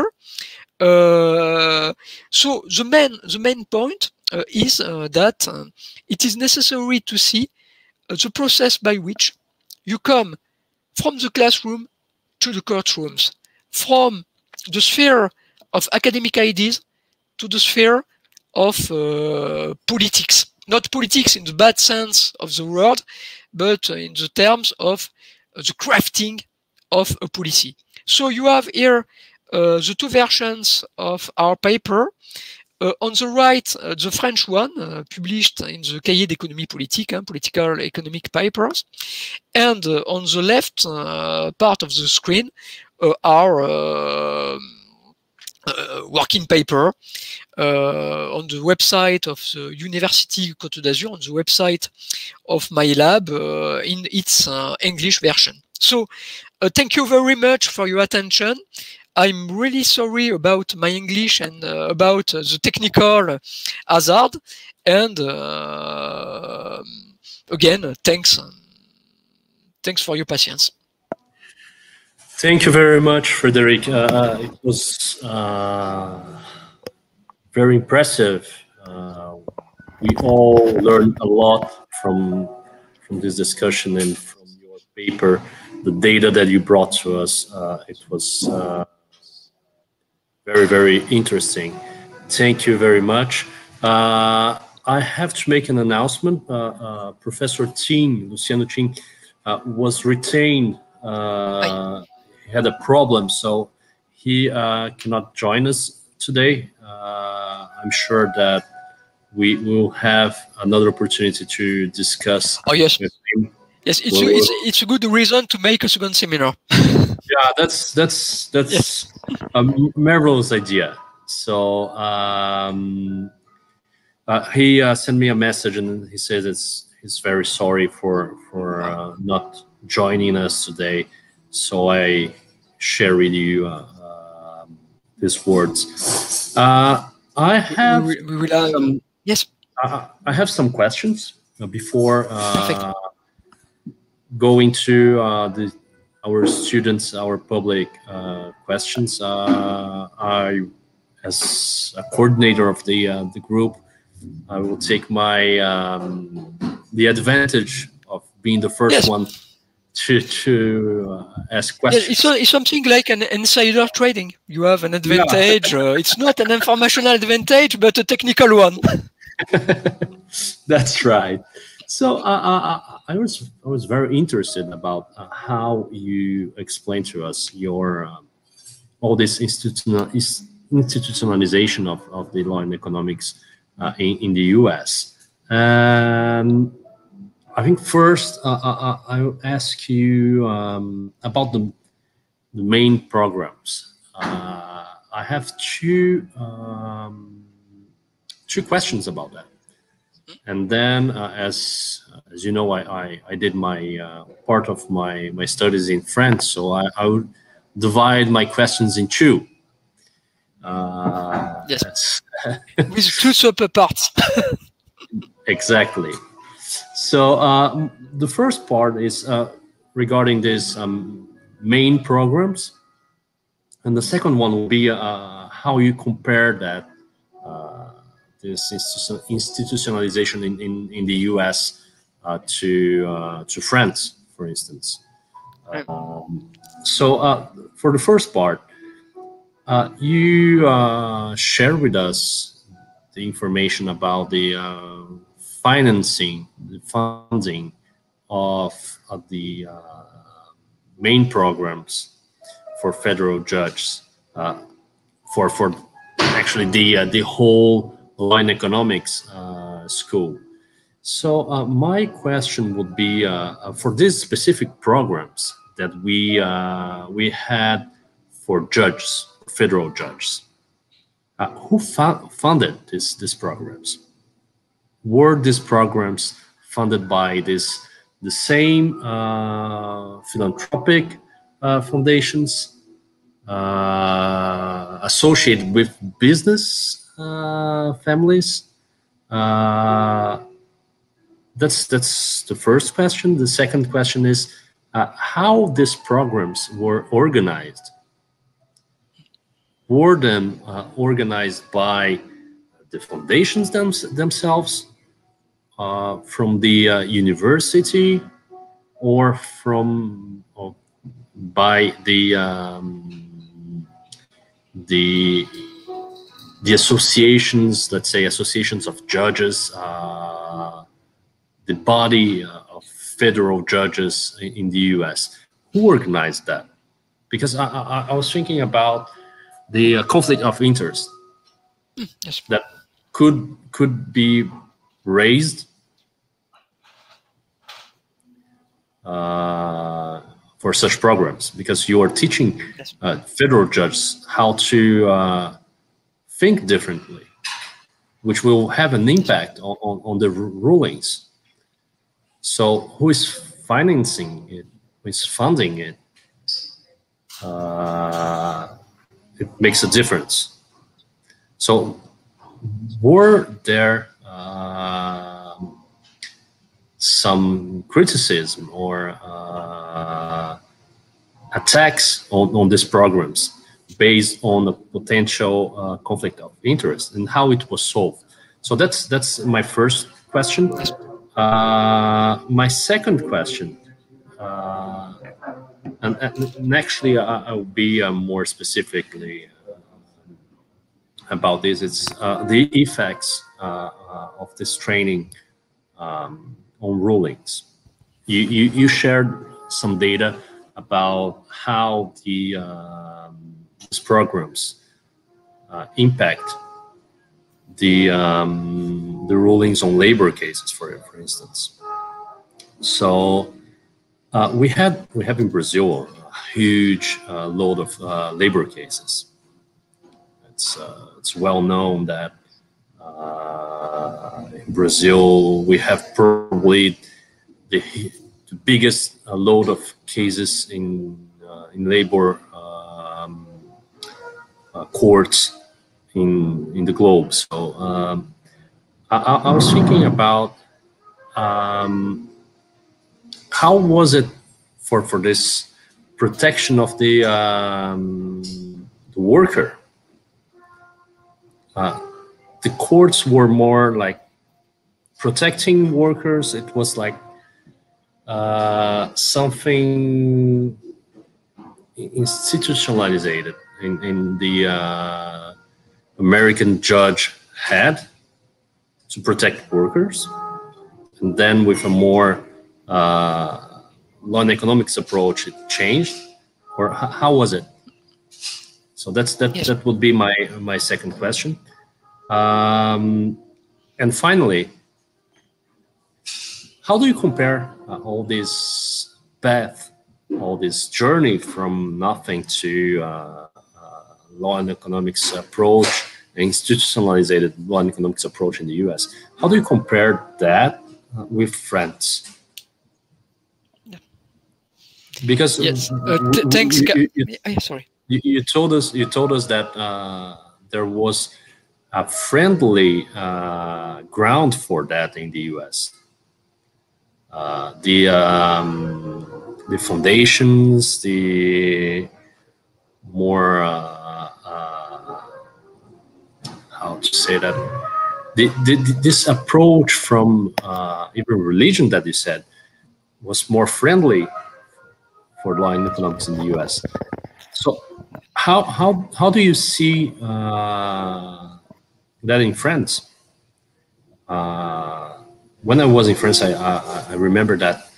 Uh, so the main the main point uh, is uh, that uh, it is necessary to see uh, the process by which you come from the classroom to the courtrooms, from the sphere of academic ideas to the sphere of uh, politics. Not politics in the bad sense of the word, but in the terms of uh, the crafting of a policy. So you have here uh, the two versions of our paper. Uh, on the right, uh, the French one, uh, published in the Cahiers d'économie politique, hein, political economic papers. And uh, on the left uh, part of the screen, uh, our uh, uh, working paper uh, on the website of the University Côte d'Azur, on the website of my lab, uh, in its uh, English version. So uh, thank you very much for your attention. I'm really sorry about my English and uh, about uh, the technical hazard. And uh, again, uh, thanks. Um, thanks for your patience. Thank you very much, Frederic. Uh, it was uh, very impressive. Uh, we all learned a lot from from this discussion and from your paper. The data that you brought to us, uh, it was uh, very, very interesting. Thank you very much. Uh, I have to make an announcement. Uh, uh, Professor Tim, Luciano Tim, uh, was retained. Uh, he had a problem, so he uh, cannot join us today. Uh, I'm sure that we will have another opportunity to discuss. Oh yes, with him. Yes, it's, well, a, it's it's a good reason to make a second seminar. Yeah, that's that's that's yes. a marvelous idea. So um, uh, he uh, sent me a message and he says it's he's very sorry for for uh, not joining us today. So I share with you uh, uh, these words. Uh, I have we, we will, uh, some, yes. Uh, I have some questions uh, before uh, going to uh, the, our students, our public uh, questions, uh, I, as a coordinator of the uh, the group, I will take my um, the advantage of being the first yes. one to to uh, ask questions. It's, it's something like an insider trading. You have an advantage. Yeah. Uh, it's not an informational advantage, but a technical one. That's right. So uh, uh, I was I was very interested about uh, how you explain to us your um, all this institutional institutionalization of, of the law and economics uh, in, in the U S. And I think first uh, uh, I will ask you um, about the the main programs. Uh, I have two um, two questions about that. And then, uh, as as you know, I I, I did my uh, part of my my studies in France, so I, I would divide my questions in two. Uh, yes, with two super parts. Exactly. So uh, the first part is uh, regarding these um, main programs, and the second one will be uh, how you compare that. Uh, this institutionalization in, in, in the U S uh, to uh, to France, for instance. Um, so uh, for the first part, uh, you uh, share with us the information about the uh, financing, the funding of, of the uh, main programs for federal judges, uh, for for actually the uh, the whole law and economics uh, school. So uh, my question would be uh, for these specific programs that we uh, we had for judges, federal judges. Uh, who fu funded this these programs? Were these programs funded by this the same uh, philanthropic uh, foundations uh, associated with business Uh, families? Uh, that's that's the first question. The second question is uh, how these programs were organized. Were them uh, organized by the foundations them, themselves, uh, from the uh, university, or from or by the um, the the associations, let's say associations of judges, uh, the body uh, of federal judges in, in the U S. Who organized that? Because I, I, I was thinking about the uh, conflict of interest yes. that could could be raised uh, for such programs, because you are teaching uh, federal judges how to uh, think differently, which will have an impact on, on, on the rulings. So who is financing it? Who is funding it? Uh, it makes a difference. So were there uh, some criticism or uh, attacks on, on these programs based on a potential uh, conflict of interest, and how it was solved? So that's that's my first question. Uh, my second question, uh, and, and actually I, I will be uh, more specifically uh, about this. It's uh, the effects uh, uh, of this training um, on rulings. You, you you shared some data about how the uh, these programs uh, impact the um, the rulings on labor cases, for for instance. So uh, we had we have in Brazil a huge uh, load of uh, labor cases. It's uh, it's well known that uh, in Brazil we have probably the, the biggest uh, load of cases in uh, in labor um, uh, courts in in the globe. So um, I, I was thinking about um, how was it for for this protection of the, um, the worker? Uh, the courts were more like protecting workers. It was like uh, something institutionalized in, in the uh, American judge had to protect workers. And then with a more uh, law and economics approach, it changed? Or h- how was it? So that's that. Yes. That would be my my second question. Um, and finally, how do you compare uh, all this path, all this journey from nothing to uh, uh, law and economics approach, institutionalized law and economics approach in the U S? How do you compare that uh, with France? Because yes, uh, t- thanks. You, you, you, oh, sorry. You, you told us. You told us that uh, there was a friendly uh, ground for that in the U S. Uh, the um, the foundations, the more uh, uh, how to say that, the, the, this approach from uh, even religion that you said was more friendly for law and economics in the U S. So how how how do you see uh, that in France? Uh, when I was in France, I, I, I remember that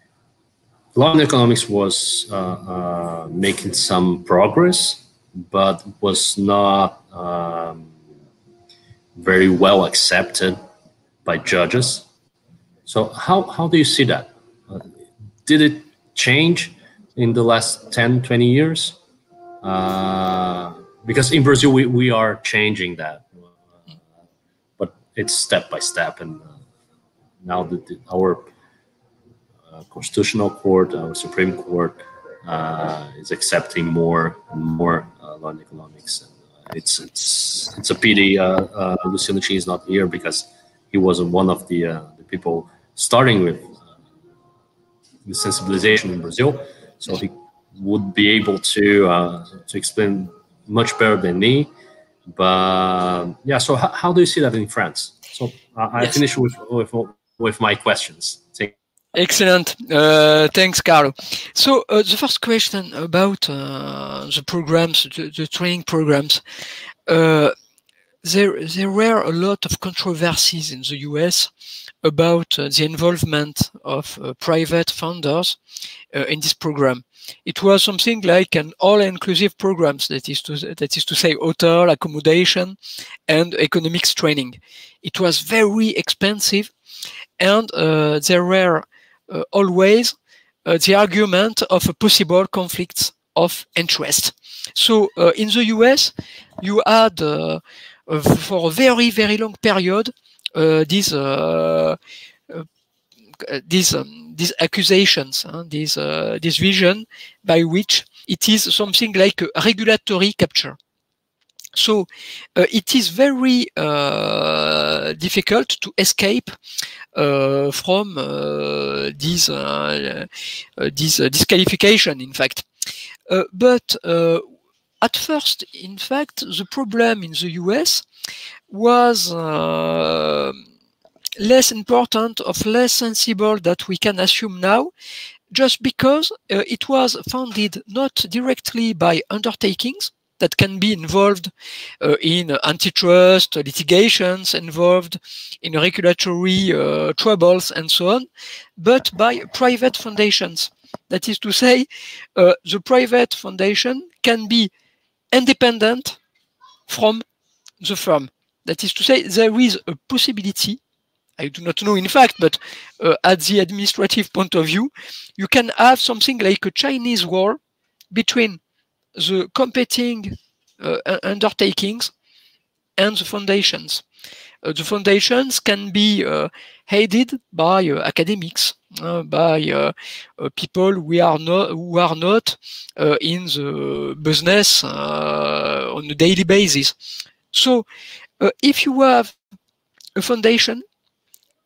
law and economics was uh, uh, making some progress, but was not um, very well accepted by judges. So how, how do you see that? Uh, did it change in the last ten, twenty years? Uh, because in Brazil, we, we are changing that, uh, but it's step by step. And uh, now that the, our uh, constitutional court, our Supreme Court, uh, is accepting more and more uh, law and economics. And, uh, it's it's it's a pity uh, uh, Luciano Chin is not here, because he was one of the uh, the people starting with uh, the sensibilization in Brazil. So he would be able to uh, to explain much better than me. But yeah, so how, how do you see that in France? So uh, I yes. finish with, with with my questions. Thank you. Excellent. Uh, thanks, Carlo. So uh, the first question about uh, the programs, the, the training programs. Uh, there, there were a lot of controversies in the U S about uh, the involvement of uh, private funders uh, in this program. It was something like an all-inclusive program, that is to that is to say, hotel, accommodation, and economics training. It was very expensive, and uh, there were uh, always uh, the argument of a possible conflicts of interest. So uh, in the U S, you had uh, uh, for a very very long period uh, these uh, uh, these um, these accusations, uh, this uh, this vision by which it is something like a regulatory capture. So uh, it is very uh, difficult to escape uh, from uh, this uh, uh, this uh, disqualification, in fact. Uh, but uh, at first, in fact, the problem in the U S was uh, less important, of less sensible that we can assume now, just because uh, it was funded not directly by undertakings that can be involved uh, in antitrust litigations, involved in regulatory uh, troubles and so on, but by private foundations. That is to say, uh, the private foundation can be independent from the firm. That is to say, there is a possibility, I do not know in fact, but uh, at the administrative point of view, you can have something like a Chinese war between the competing uh, undertakings and the foundations. Uh, the foundations can be uh, headed by uh, academics, uh, by uh, uh, people who are not, who are not uh, in the business uh, on a daily basis. So uh, if you have a foundation,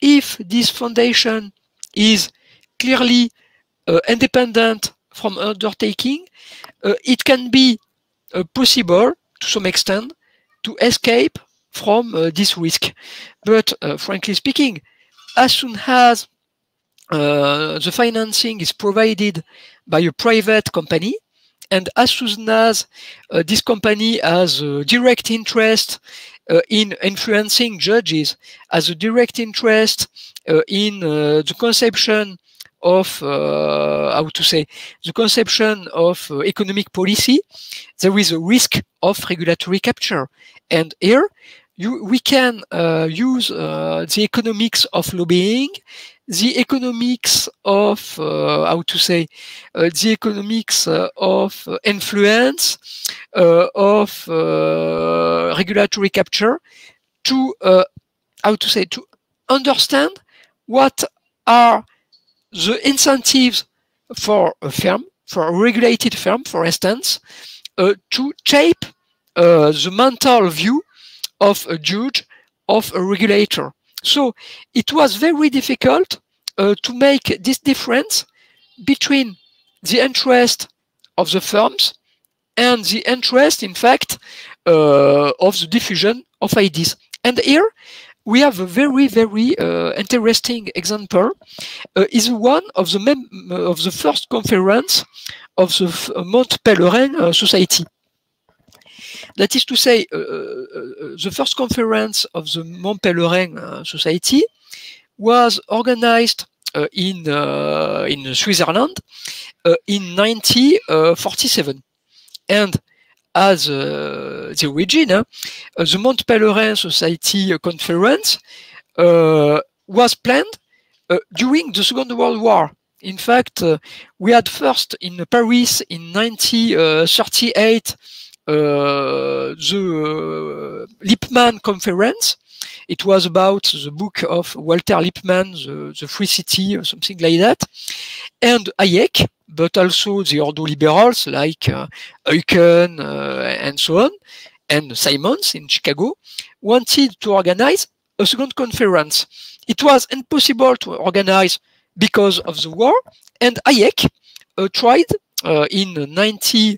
if this foundation is clearly uh, independent from undertaking, uh, it can be uh, possible to some extent to escape from uh, this risk. But uh, frankly speaking, as soon as uh, the financing is provided by a private company, and as soon as uh, this company has a direct interest uh, in influencing judges, has a direct interest uh, in uh, the conception of, uh, how to say, the conception of uh, economic policy, there is a risk of regulatory capture. And here, you, we can uh, use uh, the economics of lobbying, the economics of, uh, how to say, uh, the economics uh, of uh, influence, uh, of uh, regulatory capture, to, uh, how to say, to understand what are the incentives for a firm, for a regulated firm, for instance, uh, to shape uh, the mental view of a judge, of a regulator. So it was very difficult uh, to make this difference between the interest of the firms and the interest, in fact, uh, of the diffusion of ideas. And here we have a very, very uh, interesting example. Uh, is one of the mem of the first conference of the uh, Mont Pelerin uh, Society. That is to say, uh, uh, the first conference of the Mont Pelerin uh, Society was organized uh, in uh, in Switzerland uh, in nineteen forty-seven, and as uh, the origin, uh, the Mont Pelerin Society conference uh, was planned uh, during the Second World War. In fact, uh, we had first in Paris in nineteen thirty-eight uh, the uh, Lippmann Conference. It was about the book of Walter Lippmann, the, the Free City, or something like that. And Hayek, but also the Ordo Liberals like uh, Eucken uh, and so on, and Simons in Chicago, wanted to organize a second conference. It was impossible to organize because of the war, and Hayek uh, tried uh, in nineteen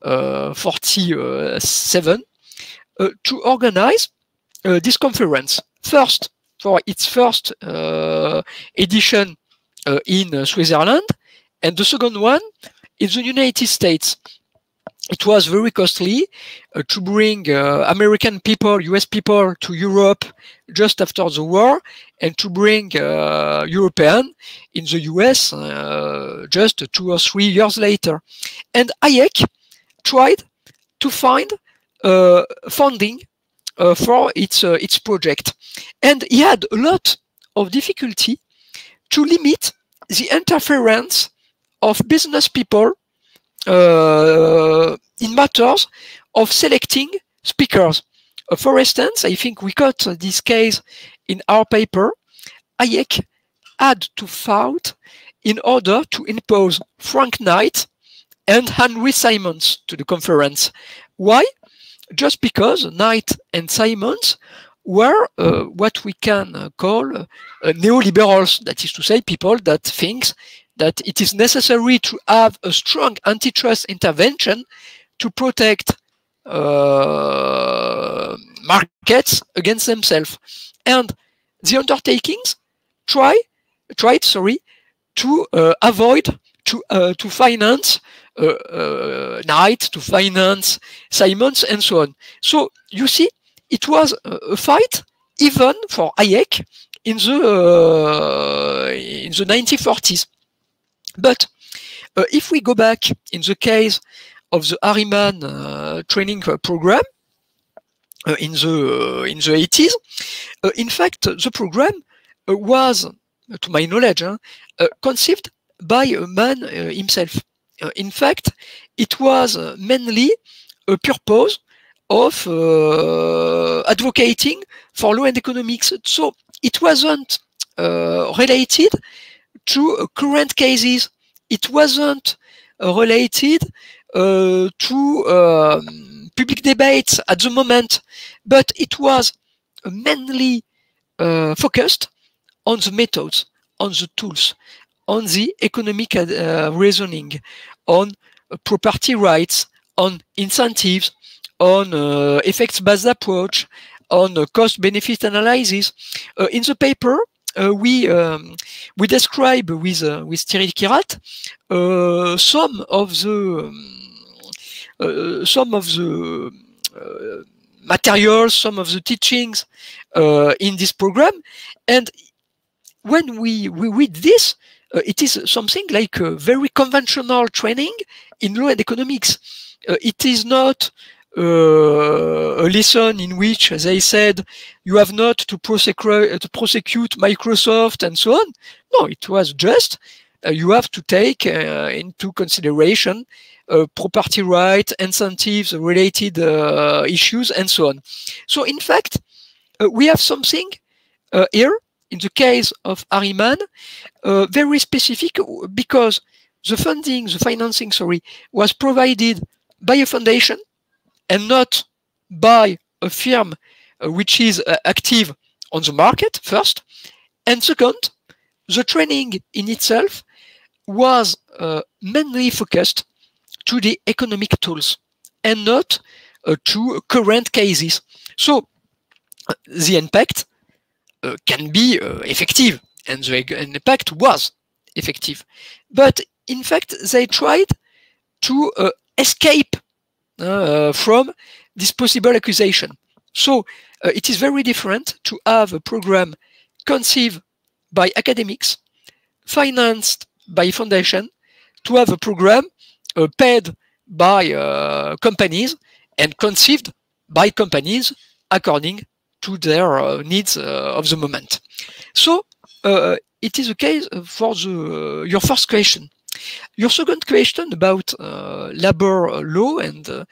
forty-seven uh, to organize uh, this conference. First, for its first uh, edition uh, in uh, Switzerland, and the second one in the United States. It was very costly uh, to bring uh, American people, U S people to Europe just after the war, and to bring uh, European in the U S uh, just two or three years later. And Hayek tried to find uh, funding uh, for its, uh, its project. And he had a lot of difficulty to limit the interference of business people uh, in matters of selecting speakers. Uh, for instance, I think we got this case in our paper. Hayek had to fight in order to impose Frank Knight and Henry Simons to the conference. Why? Just because Knight and Simons were uh, what we can uh, call uh, uh, neoliberals, that is to say, people that think that it is necessary to have a strong antitrust intervention to protect uh, markets against themselves. And the undertakings try, tried sorry, to uh, avoid, to, uh, to finance uh, uh, Knight, to finance Simons, and so on. So you see, it was a, a fight even for Hayek in the, uh, in the nineteen forties. But uh, if we go back in the case of the Harriman uh, training program uh, in the uh, in the eighties, uh, in fact, the program uh, was, to my knowledge, uh, uh, conceived by a man uh, himself. Uh, in fact, it was uh, mainly a purpose of uh, advocating for law and economics. So it wasn't uh, related to uh, current cases. It wasn't uh, related uh, to um, public debates at the moment, but it was mainly uh, focused on the methods, on the tools, on the economic uh, reasoning, on uh, property rights, on incentives, on uh, effects-based approach, on uh, cost-benefit analysis. Uh, in the paper, uh, we um, we describe with uh, with Thierry Kirat uh, some of the um, uh, some of the uh, materials, some of the teachings uh, in this program, and when we we read this, uh, it is something like a very conventional training in law and economics. Uh, it is not uh, a lesson in which they said you have not to prosecute, to prosecute Microsoft and so on. No, it was just uh, you have to take uh, into consideration uh, property rights, incentives, related uh, issues, and so on. So in fact, uh, we have something uh, here, in the case of Ahriman, uh, very specific, because the funding, the financing, sorry, was provided by a foundation and not by a firm uh, which is uh, active on the market, first. And second, the training in itself was uh, mainly focused to the economic tools and not uh, to current cases. So uh, the impact uh, can be uh, effective, and the impact was effective. But in fact, they tried to uh, escape uh, from this possible accusation. So uh, it is very different to have a program conceived by academics, financed by foundation, to have a program uh, paid by uh, companies and conceived by companies according to their uh, needs uh, of the moment. So uh, it is the case for the, uh, your first question. Your second question about uh, labor law and uh,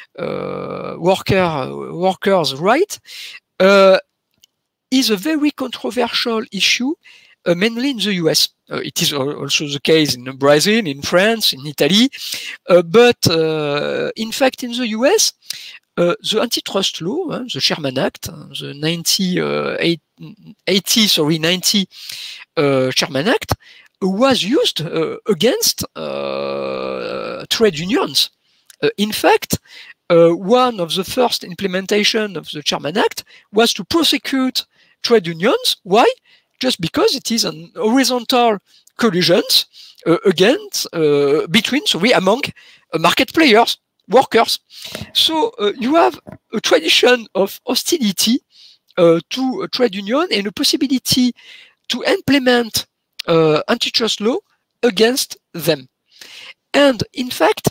uh, worker workers' right uh, is a very controversial issue, uh, mainly in the U S. Uh, it is also the case in Brazil, in France, in Italy, uh, but uh, in fact in the U S, uh, the antitrust law, uh, the Sherman Act, uh, the ninety, uh, eighty, sorry, ninety uh, Sherman Act, was used uh, against uh, trade unions. Uh, in fact, uh, one of the first implementation of the Sherman Act was to prosecute trade unions. Why? Just because it is an horizontal collisions uh, against uh, between, sorry, among uh, market players, workers. So uh, you have a tradition of hostility uh, to a trade union and a possibility to implement Uh, antitrust law against them. And in fact,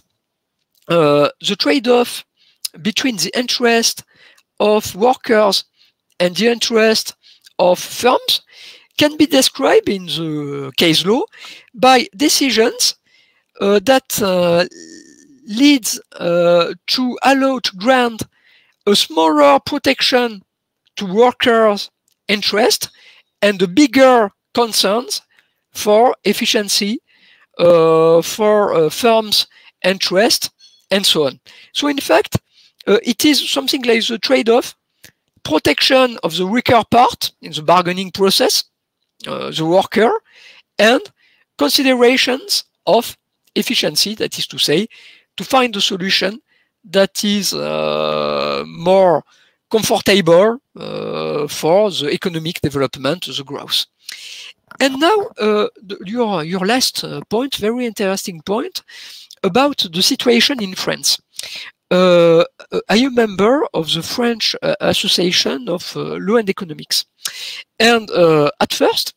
uh, the trade-off between the interest of workers and the interest of firms can be described in the case law by decisions uh, that uh, leads uh, to allow to grant a smaller protection to workers' interest and a bigger concerns for efficiency, uh, for uh, firms' interest, and so on. So in fact, uh, it is something like the trade-off, protection of the weaker part in the bargaining process, uh, the worker, and considerations of efficiency, that is to say, to find a solution that is uh, more comfortable uh, for the economic development, the growth. And now, uh, the, your, your last uh, point, very interesting point, about the situation in France. Uh, I am a member of the French uh, Association of uh, Law and Economics. And uh, at first,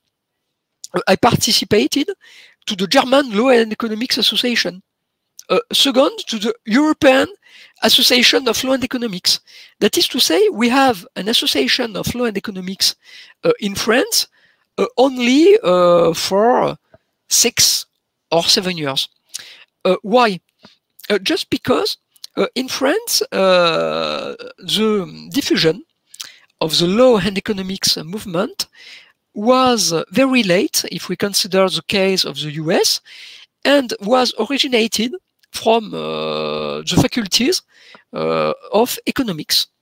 I participated to the German Law and Economics Association. Uh, second, to the European Association of Law and Economics. That is to say, we have an association of law and economics uh, in France Uh, only uh, for six or seven years. Uh, why? Uh, just because uh, in France, uh, the diffusion of the law and economics movement was uh, very late, if we consider the case of the U S, and was originated from uh, the faculties uh, of economics.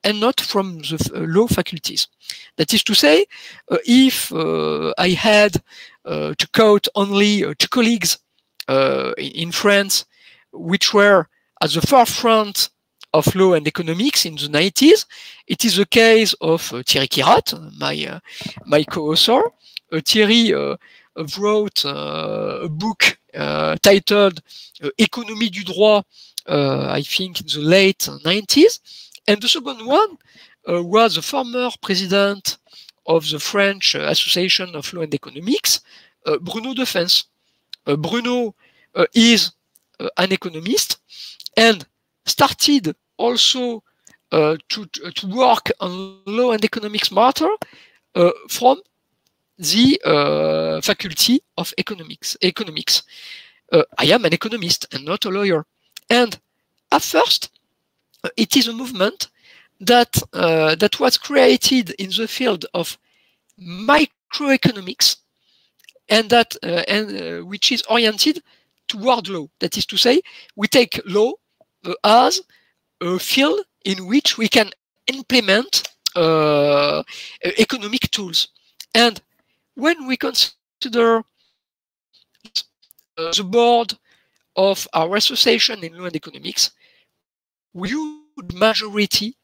and not from the uh, law faculties. That is to say, uh, if uh, I had uh, to quote only uh, two colleagues uh, in, in France, which were at the forefront of law and economics in the nineties, it is the case of uh, Thierry Kirat, my uh, my co-author. Uh, Thierry uh, wrote uh, a book uh, titled uh, Économie du droit, uh, I think in the late nineties. And the second one uh, was the former president of the French uh, Association of Law and Economics, uh, Bruno Defense. Uh, Bruno uh, is uh, an economist and started also uh, to, to work on law and economics matter uh, from the uh, faculty of economics. economics. Uh, I am an economist and not a lawyer. And at first, uh, it is a movement that, uh, that was created in the field of microeconomics and that uh, and uh, which is oriented toward law. That is to say, we take law uh, as a field in which we can implement uh, economic tools. And when we consider uh, the board of our association in law and economics, we huge majority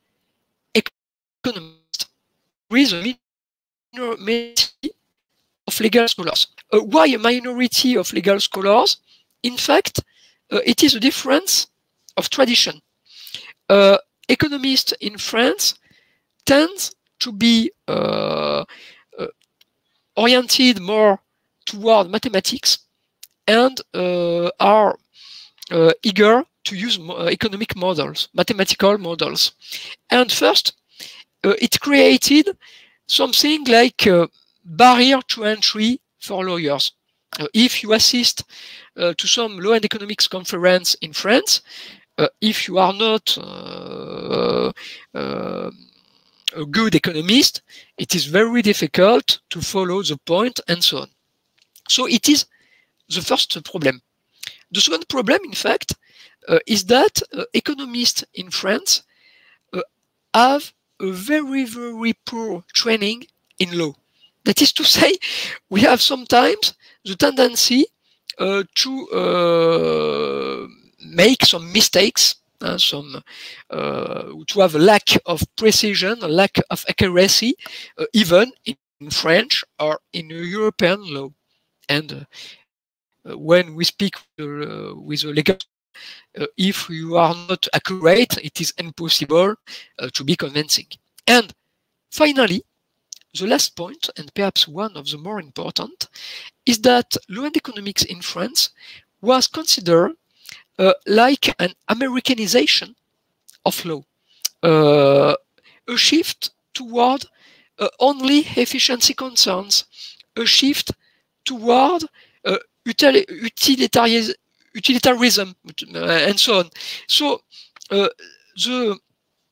economists. There is a minority of legal scholars. Uh, why a minority of legal scholars? In fact, uh, it is a difference of tradition. Uh, economists in France tend to be uh, uh, oriented more toward mathematics and uh, are uh, eager to use uh, economic models, mathematical models. And first, uh, it created something like a barrier to entry for lawyers. Uh, if you assist uh, to some law and economics conference in France, uh, if you are not uh, uh, a good economist, it is very difficult to follow the point and so on. So it is the first problem. The second problem, in fact, uh, is that uh, economists in France uh, have a very, very poor training in law. That is to say, we have sometimes the tendency uh, to uh, make some mistakes, uh, some uh, to have a lack of precision, a lack of accuracy, uh, even in French or in European law. And uh, when we speak uh, with a legal, uh, if you are not accurate, it is impossible uh, to be convincing. And finally, the last point, and perhaps one of the more important, is that law and economics in France was considered uh, like an Americanization of law, uh, a shift toward uh, only efficiency concerns, a shift toward uh, util utilitarianism, utilitarianism, uh, and so on. So uh, the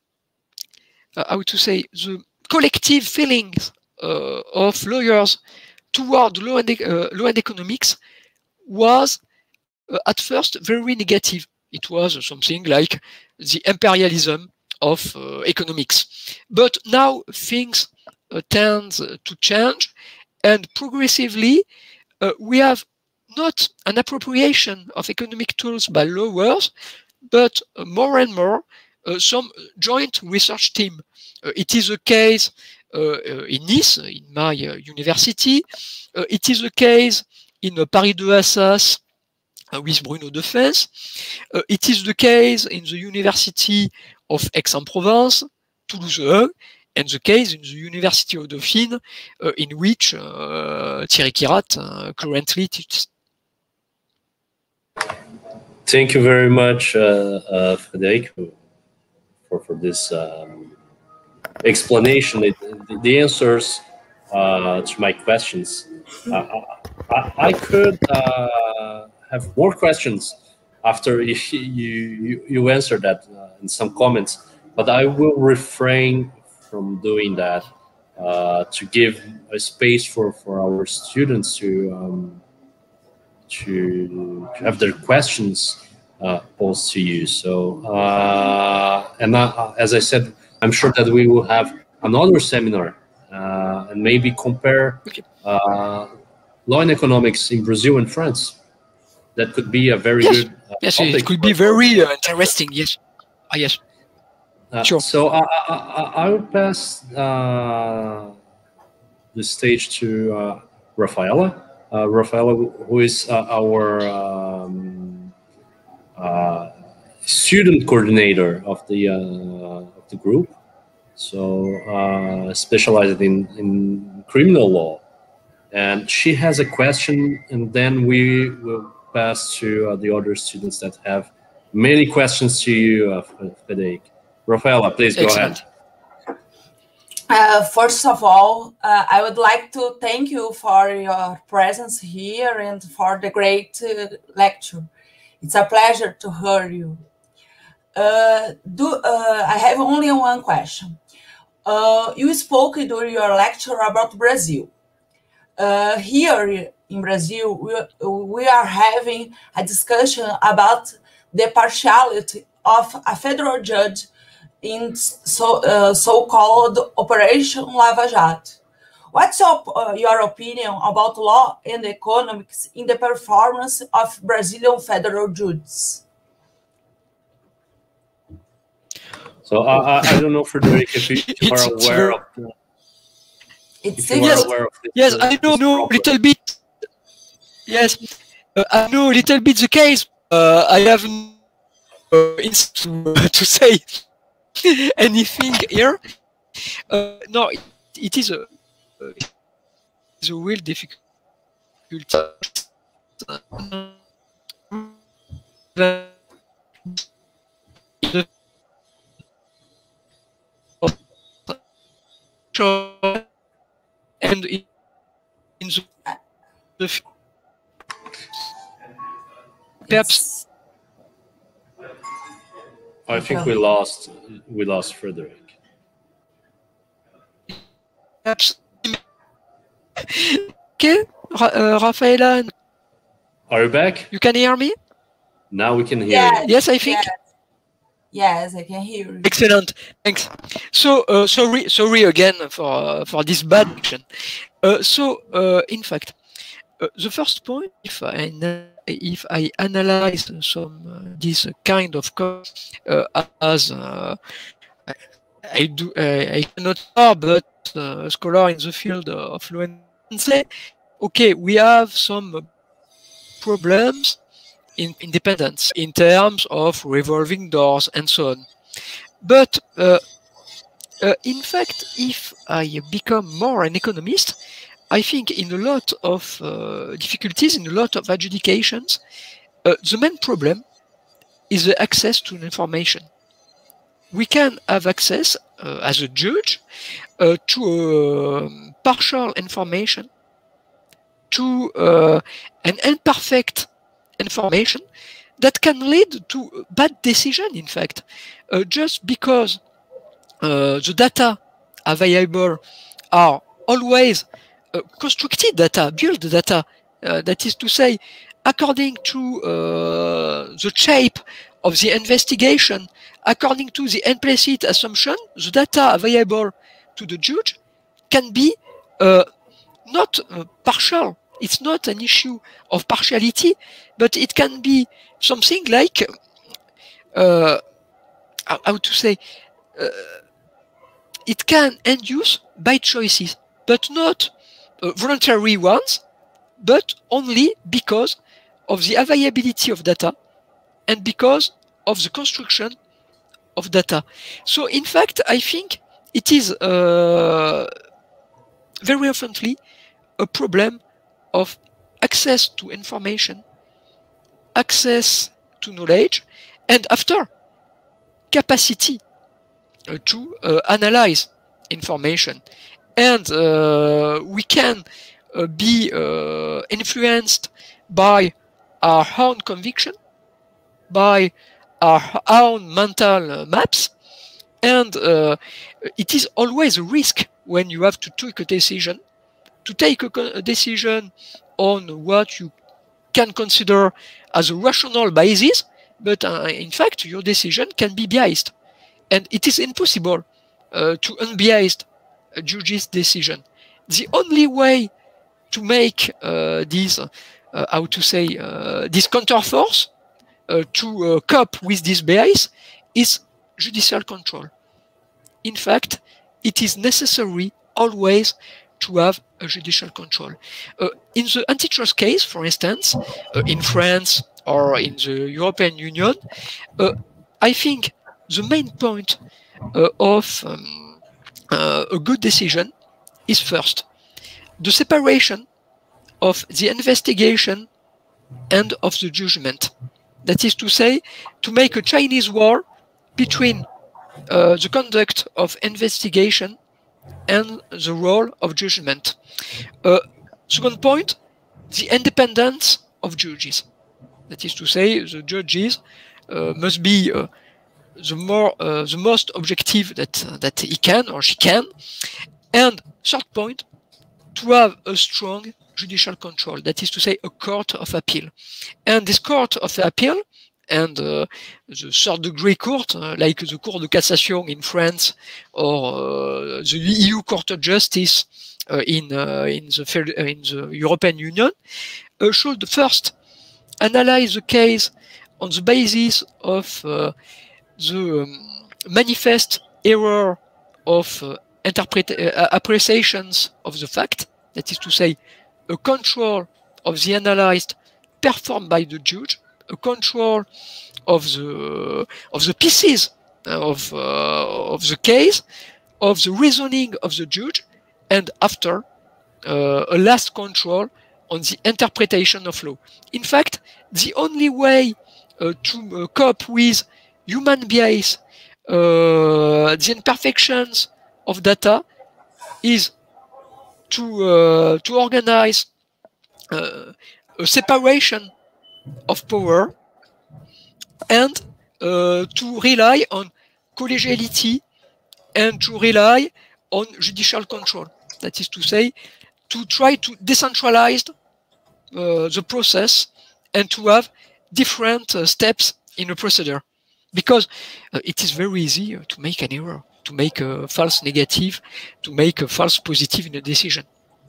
uh, how to say the collective feelings uh, of lawyers toward law and, uh, law and economics was uh, at first very negative. It was something like the imperialism of uh, economics. But now things uh, tend to change, and progressively uh, we have not an appropriation of economic tools by lawyers, but uh, more and more uh, some joint research team. Uh, it is the case uh, uh, in Nice, in my uh, university. Uh, it is the case in uh, Paris deux Assas uh, with Bruno Defense. Uh, it is the case in the University of Aix-en-Provence, Toulouse, and the case in the University of Dauphine, uh, in which uh, Thierry Kirat uh, currently teaches. Thank you very much, uh, uh, Frédéric, for, for this um, explanation. It, the answers uh, to my questions. Uh, I, I could uh, have more questions after you, you, you answered that uh, in some comments, but I will refrain from doing that uh, to give a space for, for our students to um, to, to have their questions uh, posed to you. So, uh, and uh, as I said, I'm sure that we will have another seminar uh, and maybe compare uh, law and economics in Brazil and France. That could be a very yes. good uh, yes, it could be very uh, interesting. Yes, ah, yes. Uh, sure. So I, I, I will pass uh, the stage to uh, Rafaela. Uh, Rafaela, who is uh, our um, uh, student coordinator of the uh, of the group, so uh, specialized in, in criminal law, and she has a question, and then we will pass to uh, the other students that have many questions to you, uh, Frederic. Rafaela, please go Excellent. ahead. Uh, first of all, uh, I would like to thank you for your presence here and for the great uh, lecture. It's a pleasure to hear you. Uh, do, uh, I have only one question. Uh, you spoke during your lecture about Brazil. Uh, here in Brazil, we, we are having a discussion about the partiality of a federal judge in so, uh, so-called Operation Lava Jato. What's your, uh, your opinion about law and economics in the performance of Brazilian federal judges? So uh, I don't know, Frederic, if you are aware of the, It's if you are aware of this, yes, uh, I know, this know a problem. little bit. Yes, uh, I know a little bit the case. Uh, I have uh, to, to say anything here. Uh, no, it, it is a, uh, it's a real difficulty. And in the, the perhaps I think we lost we lost Frederic. perhaps okay, Ra uh, Rafaela, Are you back? you can hear me? Now we can hear Yes. you. Yes, I think. Yes. Yes, I can hear you. Excellent, thanks. So uh, sorry, sorry again for uh, for this bad connection. Uh, so uh, in fact, uh, the first point, if I if I analyze some uh, this kind of code uh, as uh, I do, uh, I cannot are, but uh, a scholar in the field of law and say, okay, we have some problems in independence in terms of revolving doors and so on. But uh, uh, in fact, if I become more an economist, I think in a lot of uh, difficulties, in a lot of adjudications, uh, the main problem is the access to information. We can have access uh, as a judge uh, to uh, partial information, to uh, an imperfect information that can lead to bad decision, in fact, uh, just because uh, the data available are always uh, constructed data, built data, uh, that is to say, according to uh, the shape of the investigation, according to the implicit assumption, the data available to the judge can be uh, not uh, partial. It's not an issue of partiality, but it can be something like, uh, how to say, uh, it can induce by choices, but not uh, voluntary ones, but only because of the availability of data and because of the construction of data. So in fact, I think it is uh, very oftenly a problem of access to information, access to knowledge, and after, capacity uh, to uh, analyze information. And uh, we can uh, be uh, influenced by our own conviction, by our own mental uh, maps, and uh, it is always a risk when you have to take a decision, to take a, a decision on what you can consider as a rational basis, but uh, in fact your decision can be biased, and it is impossible uh, to unbiased uh, judges' decision. The only way to make uh, these, uh, how to say, uh, this counterforce uh, to uh, cope with this bias is judicial control. In fact, it is necessary always to have a judicial control. Uh, in the antitrust case, for instance, uh, in France or in the European Union, uh, I think the main point uh, of um, uh, a good decision is first, the separation of the investigation and of the judgment. That is to say, to make a Chinese wall between uh, the conduct of investigation and the role of judgment. Uh, second point, the independence of judges. That is to say, the judges uh, must be uh, the more, uh, the most objective that uh, that he can or she can. And third point, to have a strong judicial control. That is to say, a court of appeal. And this court of appeal and uh, the third degree court, uh, like the Cour de Cassation in France or uh, the E U Court of Justice uh, in, uh, in, the, uh, in the European Union, uh, should first analyze the case on the basis of uh, the um, manifest error of uh, interpret uh, appreciations of the fact, that is to say, a control of the analyzed performed by the judge, a control of the of the pieces of uh, of the case, of the reasoning of the judge, and after uh, a last control on the interpretation of law. In fact, the only way uh, to uh, cope with human bias, uh, the imperfections of data, is to uh, to organize uh, a separation of power and uh, to rely on collegiality and to rely on judicial control. That is to say, to try to decentralize uh, the process and to have different uh, steps in a procedure. Because uh, it is very easy uh, to make an error, to make a false negative, to make a false positive in a decision.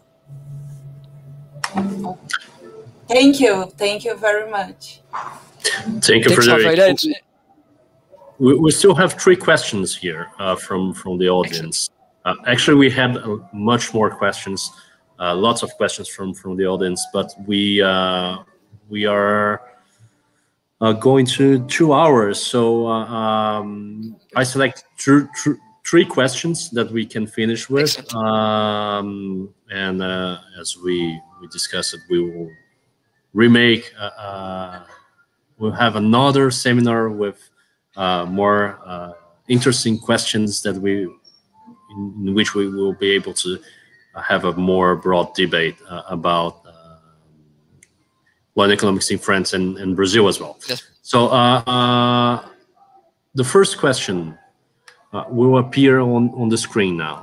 Thank you. Thank you very much. Thank you, Thanks, Frederic. We, we still have three questions here uh, from, from the audience. Uh, actually, we had uh, much more questions, uh, lots of questions from, from the audience, but we, uh, we are uh, going to two hours. So uh, um, I select tr tr three questions that we can finish with. Um, and uh, as we, we discussed it, we will remake, uh, uh, we'll have another seminar with uh, more uh, interesting questions that we, in, in which we will be able to have a more broad debate uh, about uh, law and economics in France and, and Brazil as well. Yes. So uh, uh, the first question uh, will appear on, on the screen now.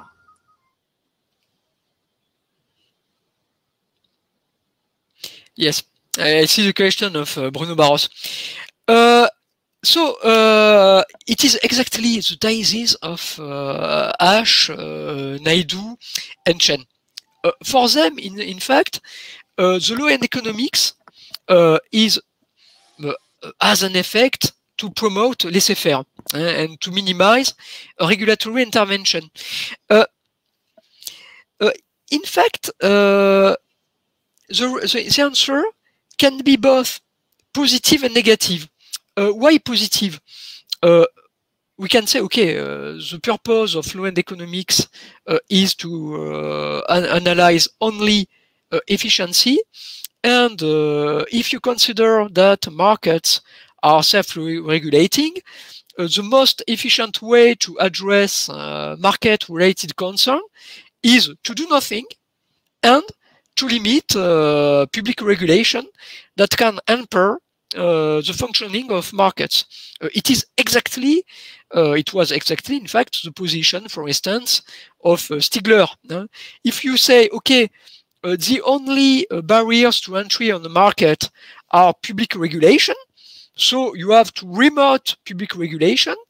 Yes. I see the question of uh, Bruno Barros. Uh, so uh, it is exactly the thesis of uh, Ash, uh, Naidu, and Chen. Uh, for them, in, in fact, uh, the law and economics uh, is uh, has an effect to promote laissez-faire uh, and to minimize a regulatory intervention. Uh, uh, in fact, uh, the, the, the answer can be both positive and negative. Uh, why positive? Uh, we can say, okay, uh, the purpose of law and economics uh, is to uh, an analyze only uh, efficiency. And uh, if you consider that markets are self-regulating, uh, the most efficient way to address uh, market-related concern is to do nothing and to limit uh, public regulation that can hamper uh, the functioning of markets. Uh, it is exactly, uh, it was exactly, in fact, the position, for instance, of uh, Stigler. Uh, if you say, okay, uh, the only uh, barriers to entry on the market are public regulation, so you have to remote public regulation,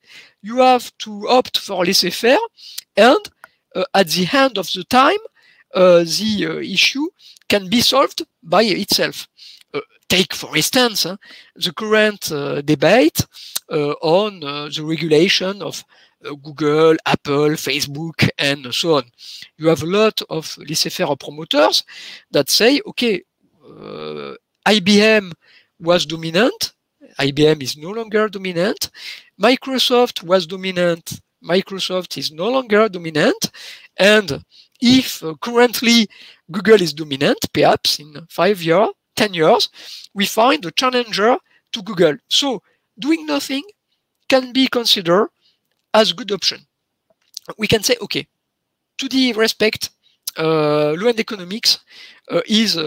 you have to opt for laissez-faire, and uh, at the end of the time, uh, the uh, issue can be solved by itself. Uh, take, for instance, uh, the current uh, debate uh, on uh, the regulation of uh, Google, Apple, Facebook, and so on. You have a lot of laissez-faire promoters that say, okay, uh, I B M was dominant, I B M is no longer dominant, Microsoft was dominant, Microsoft is no longer dominant, and if uh, currently Google is dominant, perhaps in five years, ten years, we find a challenger to Google. So doing nothing can be considered as a good option. We can say, okay, to the respect, uh, low-end economics uh, is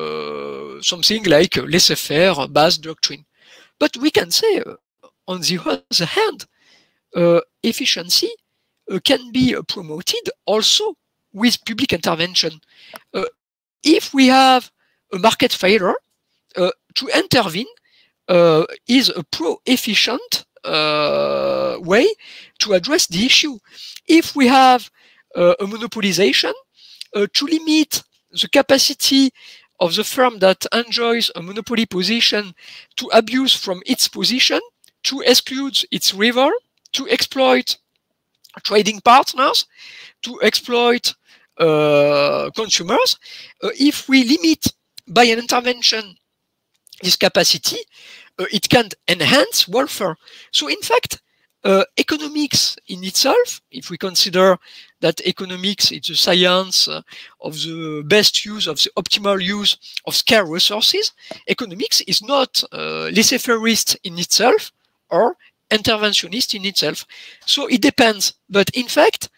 uh, something like laissez-faire based doctrine. But we can say, uh, on the other hand, uh, efficiency uh, can be uh, promoted also with public intervention. Uh, if we have a market failure, uh, to intervene uh, is a pro-efficient uh, way to address the issue. If we have uh, a monopolization, uh, to limit the capacity of the firm that enjoys a monopoly position to abuse from its position, to exclude its rival, to exploit trading partners, to exploit uh, consumers. Uh, if we limit by an intervention this capacity, uh, it can enhance welfare. So in fact, uh, economics in itself, if we consider that economics is the science uh, of the best use, of the optimal use of scarce resources, economics is not uh, laissez-fairist in itself or interventionist in itself. So it depends. But in fact,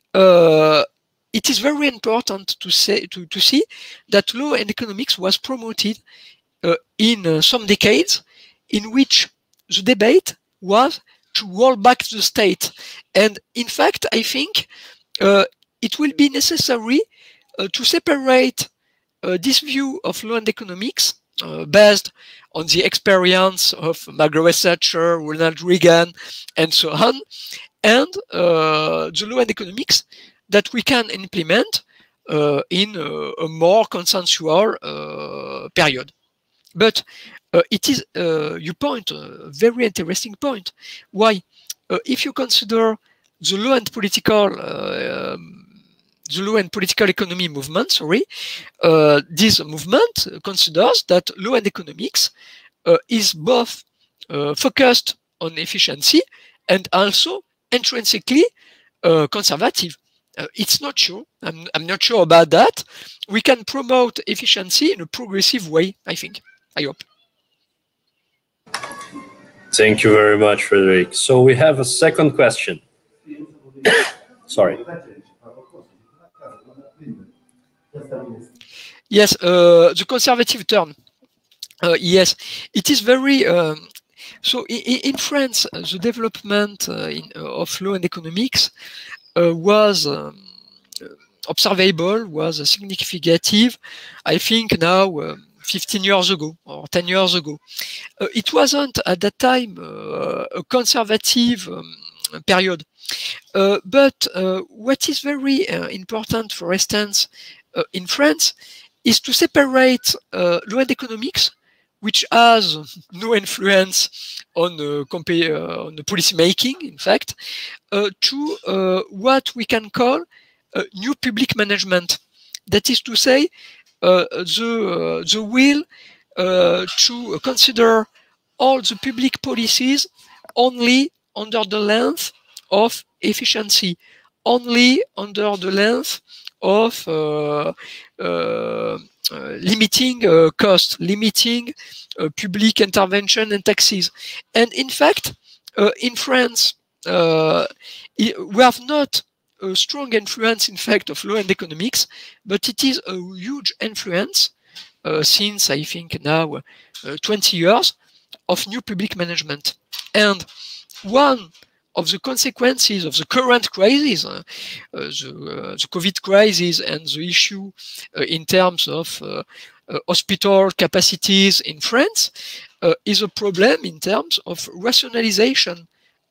uh, it is very important to say to, to see that law and economics was promoted uh, in uh, some decades in which the debate was to roll back the state. And in fact, I think uh, it will be necessary uh, to separate uh, this view of law and economics uh, based on the experience of Margaret Thatcher, Ronald Reagan, and so on, and uh, the law and economics that we can implement uh, in a, a more consensual uh, period. But uh, it is, uh, you point, a very interesting point. Why? Uh, if you consider the law and political, uh, um, the law and political economy movement, sorry, uh, this movement considers that law and economics uh, is both uh, focused on efficiency and also intrinsically uh, conservative. Uh, it's not sure. I'm, I'm not sure about that. We can promote efficiency in a progressive way, I think. I hope. Thank you very much, Frederick. So we have a second question. Sorry. Yes, uh, the conservative turn. Uh, yes, it is very... Um, so in, in France, uh, the development uh, in, uh, of law and economics uh, was um, observable, was significative, I think now uh, fifteen years ago or ten years ago. Uh, it wasn't at that time uh, a conservative um, period. Uh, but uh, what is very uh, important, for instance, uh, in France, is to separate uh, law and economics, which has no influence on, uh, uh, on the policy making, in fact, uh, to uh, what we can call uh, new public management. That is to say, uh, the, uh, the will uh, to consider all the public policies only under the lens of efficiency, only under the lens of uh, uh, uh, limiting uh, cost, limiting uh, public intervention and taxes. And in fact, uh, in France, uh, we have not a strong influence, in fact, of law and economics, but it is a huge influence uh, since, I think, now uh, twenty years of new public management. And one of the consequences of the current crisis, uh, uh, the, uh, the COVID crisis, and the issue uh, in terms of uh, uh, hospital capacities in France uh, is a problem in terms of rationalization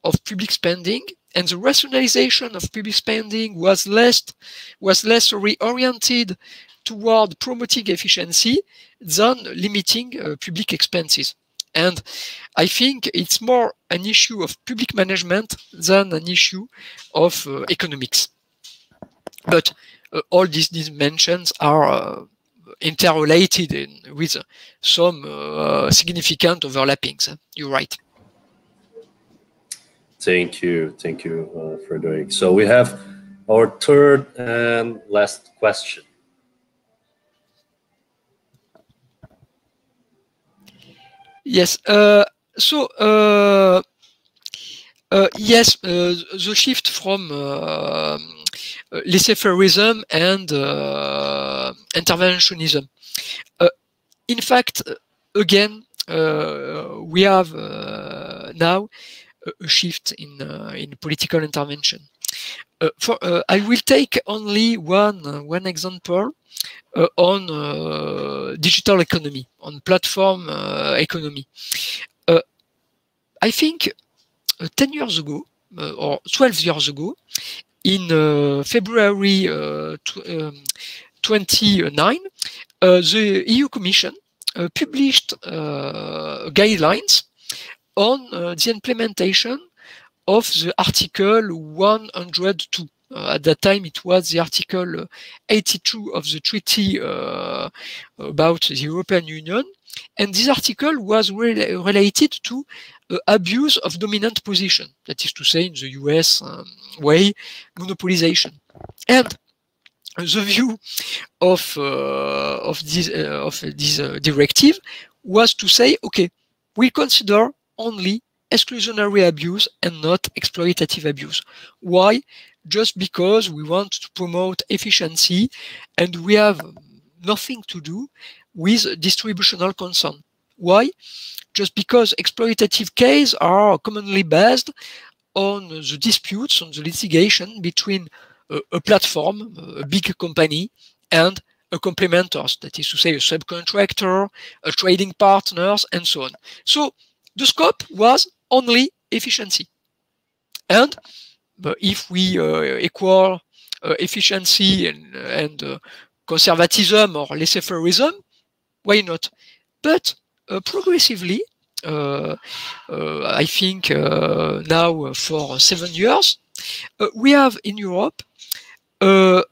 of public spending, and the rationalization of public spending was less was less reoriented toward promoting efficiency than limiting uh, public expenses. And I think it's more an issue of public management than an issue of uh, economics. But uh, all these dimensions are uh, interrelated in, with uh, some uh, significant overlappings. You're right. Thank you. Thank you, uh, Frederick. So we have our third and last question. Yes. Uh, so, uh, uh, yes, uh, the shift from uh, laissez-faireism and uh, interventionism. Uh, in fact, again, uh, we have uh, now a shift in uh, in political intervention. Uh, for uh, I will take only one uh, one example. Uh, on uh, digital economy, on platform uh, economy. Uh, I think uh, ten years ago, uh, or twelve years ago, in uh, February uh, um, twenty-nine, uh, the E U Commission uh, published uh, guidelines on uh, the implementation of the Article one hundred two. Uh, at that time, it was the Article eighty-two of the Treaty uh, about the European Union. And this article was re related to uh, abuse of dominant position, that is to say, in the U S um, way, monopolization. And the view of, uh, of this, uh, of this uh, directive was to say, okay, we consider only exclusionary abuse and not exploitative abuse. Why? Just because we want to promote efficiency and we have nothing to do with distributional concern. Why? Just because exploitative cases are commonly based on the disputes, on the litigation between a, a platform, a big company, and a complementors, that is to say a subcontractor, a trading partners, and so on. So the scope was only efficiency. And but if we uh, equal uh, efficiency and, and uh, conservatism or laissez-faireism, why not? But uh, progressively, uh, uh, I think uh, now for seven years, uh, we have in Europe uh,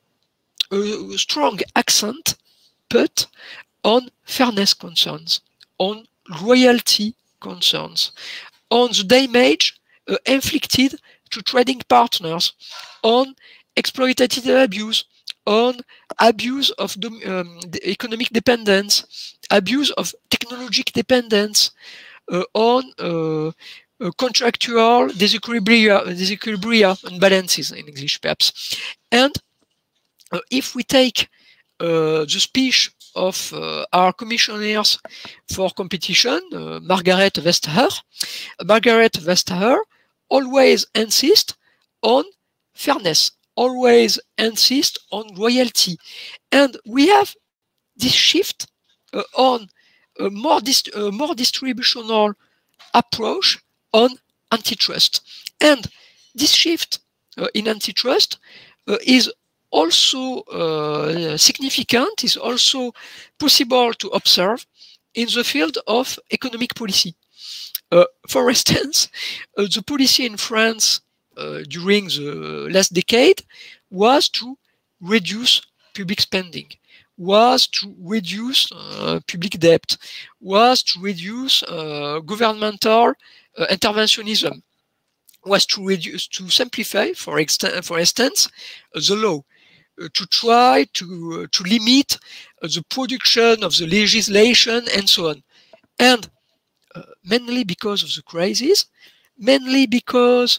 a strong accent put on fairness concerns, on loyalty concerns, on the damage uh, inflicted to trading partners, on exploitative abuse, on abuse of um, economic dependence, abuse of technological dependence, uh, on uh, uh, contractual disequilibria, disequilibria and balances in English perhaps. And uh, if we take uh, the speech of uh, our commissioners for competition, uh, Margaret Vestager, Margaret Vestager always insist on fairness, always insist on loyalty. And we have this shift uh, on a more, dist uh, more distributional approach on antitrust. And this shift uh, in antitrust uh, is also uh, significant, is also possible to observe in the field of economic policy. Uh, for instance, uh, the policy in France uh, during the last decade was to reduce public spending, was to reduce uh, public debt, was to reduce uh, governmental uh, interventionism, was to reduce, to simplify, for, extent, for instance, uh, the law, uh, to try to, uh, to limit uh, the production of the legislation and so on. And Uh, mainly because of the crisis, mainly because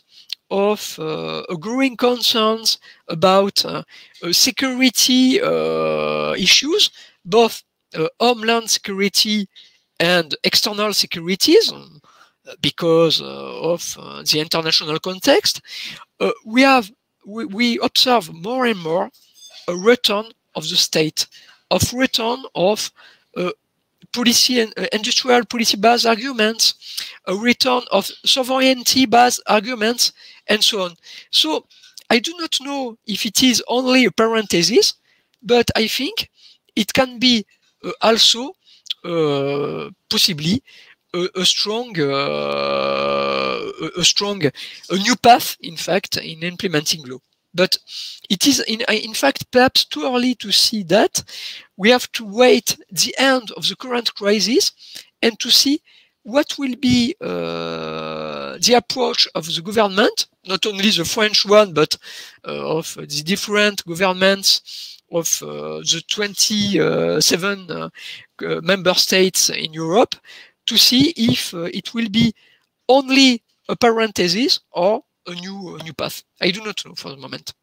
of uh, growing concerns about uh, uh, security uh, issues, both uh, homeland security and external securities, um, because uh, of uh, the international context, uh, we have we, we observe more and more a return of the state, of return of uh, policy and uh, industrial policy-based arguments, a return of sovereignty-based arguments, and so on. So I do not know if it is only a parenthesis, but I think it can be uh, also uh, possibly a, a strong, uh, a, a strong, a new path, in fact, in implementing law. But it is, in, in fact, perhaps too early to see that. We have to wait the end of the current crisis and to see what will be uh, the approach of the government, not only the French one, but uh, of the different governments of uh, the twenty-seven uh, uh, member states in Europe, to see if uh, it will be only a parenthesis or a new, a new path. I do not know for the moment.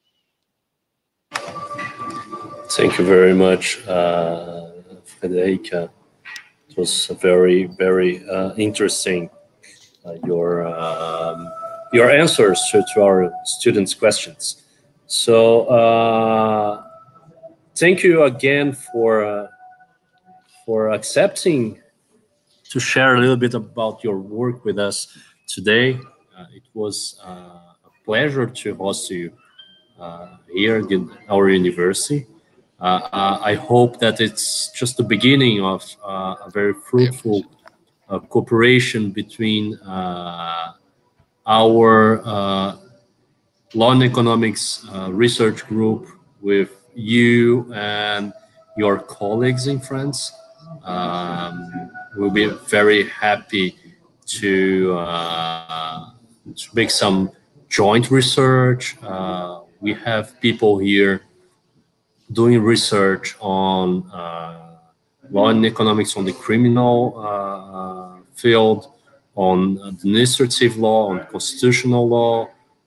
Thank you very much, uh, Frederic. Uh, it was very, very uh, interesting, uh, your um, your answers to, to our students' questions. So uh, thank you again for uh, for accepting to share a little bit about your work with us today. Uh, it was uh, a pleasure to host you uh, here in our university. Uh, uh, I hope that it's just the beginning of uh, a very fruitful uh, cooperation between uh, our uh, law and economics uh, research group with you and your colleagues in France. Um, we'll be very happy to, uh, to make some joint research. Uh, we have people here doing research on uh, law and economics on the criminal uh, field, on administrative law, on constitutional law,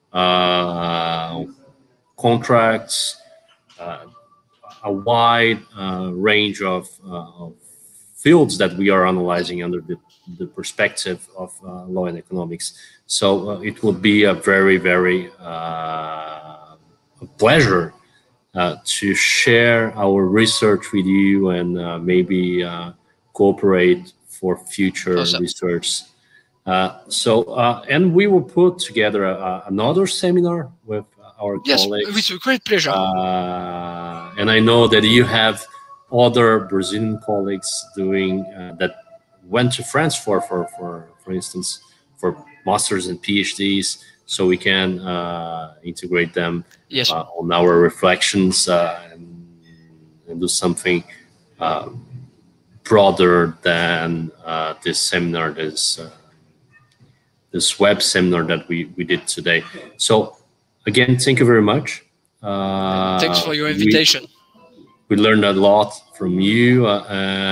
uh, contracts, uh, a wide uh, range of, uh, of fields that we are analyzing under the, the perspective of uh, law and economics. So uh, it will be a very, very uh, a pleasure uh, to share our research with you and uh, maybe uh, cooperate for future awesome. research. Uh, so, uh, and we will put together a, another seminar with our yes, colleagues. With a great pleasure. Uh, and I know that you have other Brazilian colleagues doing uh, that went to France for, for, for, for instance, for masters and PhDs, so we can uh, integrate them yes. uh, on our reflections uh, and, and do something uh, broader than uh, this seminar, this uh, this web seminar that we, we did today. So again, thank you very much. Uh, Thanks for your invitation. We, we learned a lot from you, uh,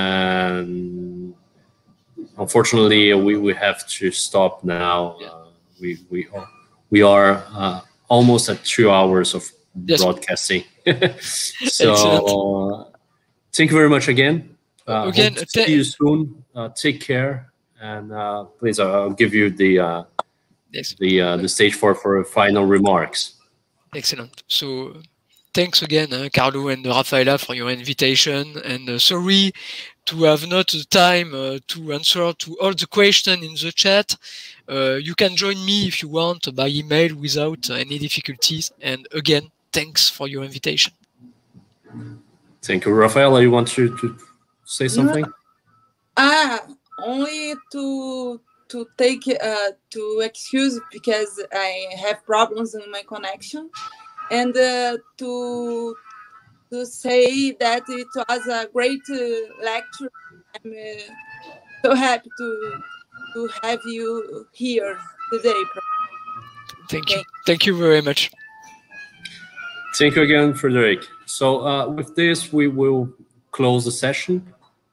and unfortunately, we, we have to stop now. Yeah. Uh, we we we are uh, almost at two hours of yes. broadcasting. So uh, thank you very much again. Uh, again, hope to see you soon. Uh, take care, and uh, please, I'll give you the uh, yes. the uh, the stage for for final remarks. Excellent. So. Thanks again, uh, Carlo and Rafaela, for your invitation. And uh, sorry to have not the time uh, to answer to all the questions in the chat. Uh, you can join me if you want by email without uh, any difficulties. And again, thanks for your invitation. Thank you, Rafaela. You want to, to say something? Ah, only to to take uh, to excuse because I have problems in my connection. And uh, to to say that it was a great uh, lecture. I'm uh, so happy to to have you here today. Thank you. Thank you very much. Thank you again, Frederic. So uh, with this, we will close the session.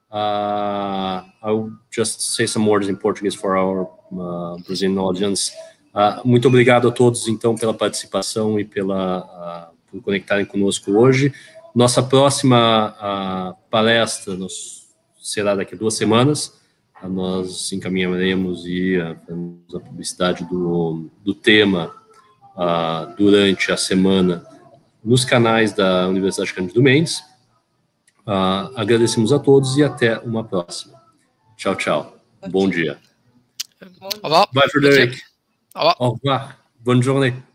Uh, I'll just say some words in Portuguese for our uh, Brazilian audience. Uh, muito obrigado a todos, então, pela participação e pela, uh, por conectarem conosco hoje. Nossa próxima uh, palestra nos, será daqui a duas semanas. Uh, nós encaminharemos e uh, faremos a publicidade do, do tema uh, durante a semana nos canais da Universidade Cândido Mendes. Uh, agradecemos a todos e até uma próxima. Tchau, tchau. Bom dia. Au revoir. Bye, Frédéric. Au revoir. Au revoir. Bonne journée.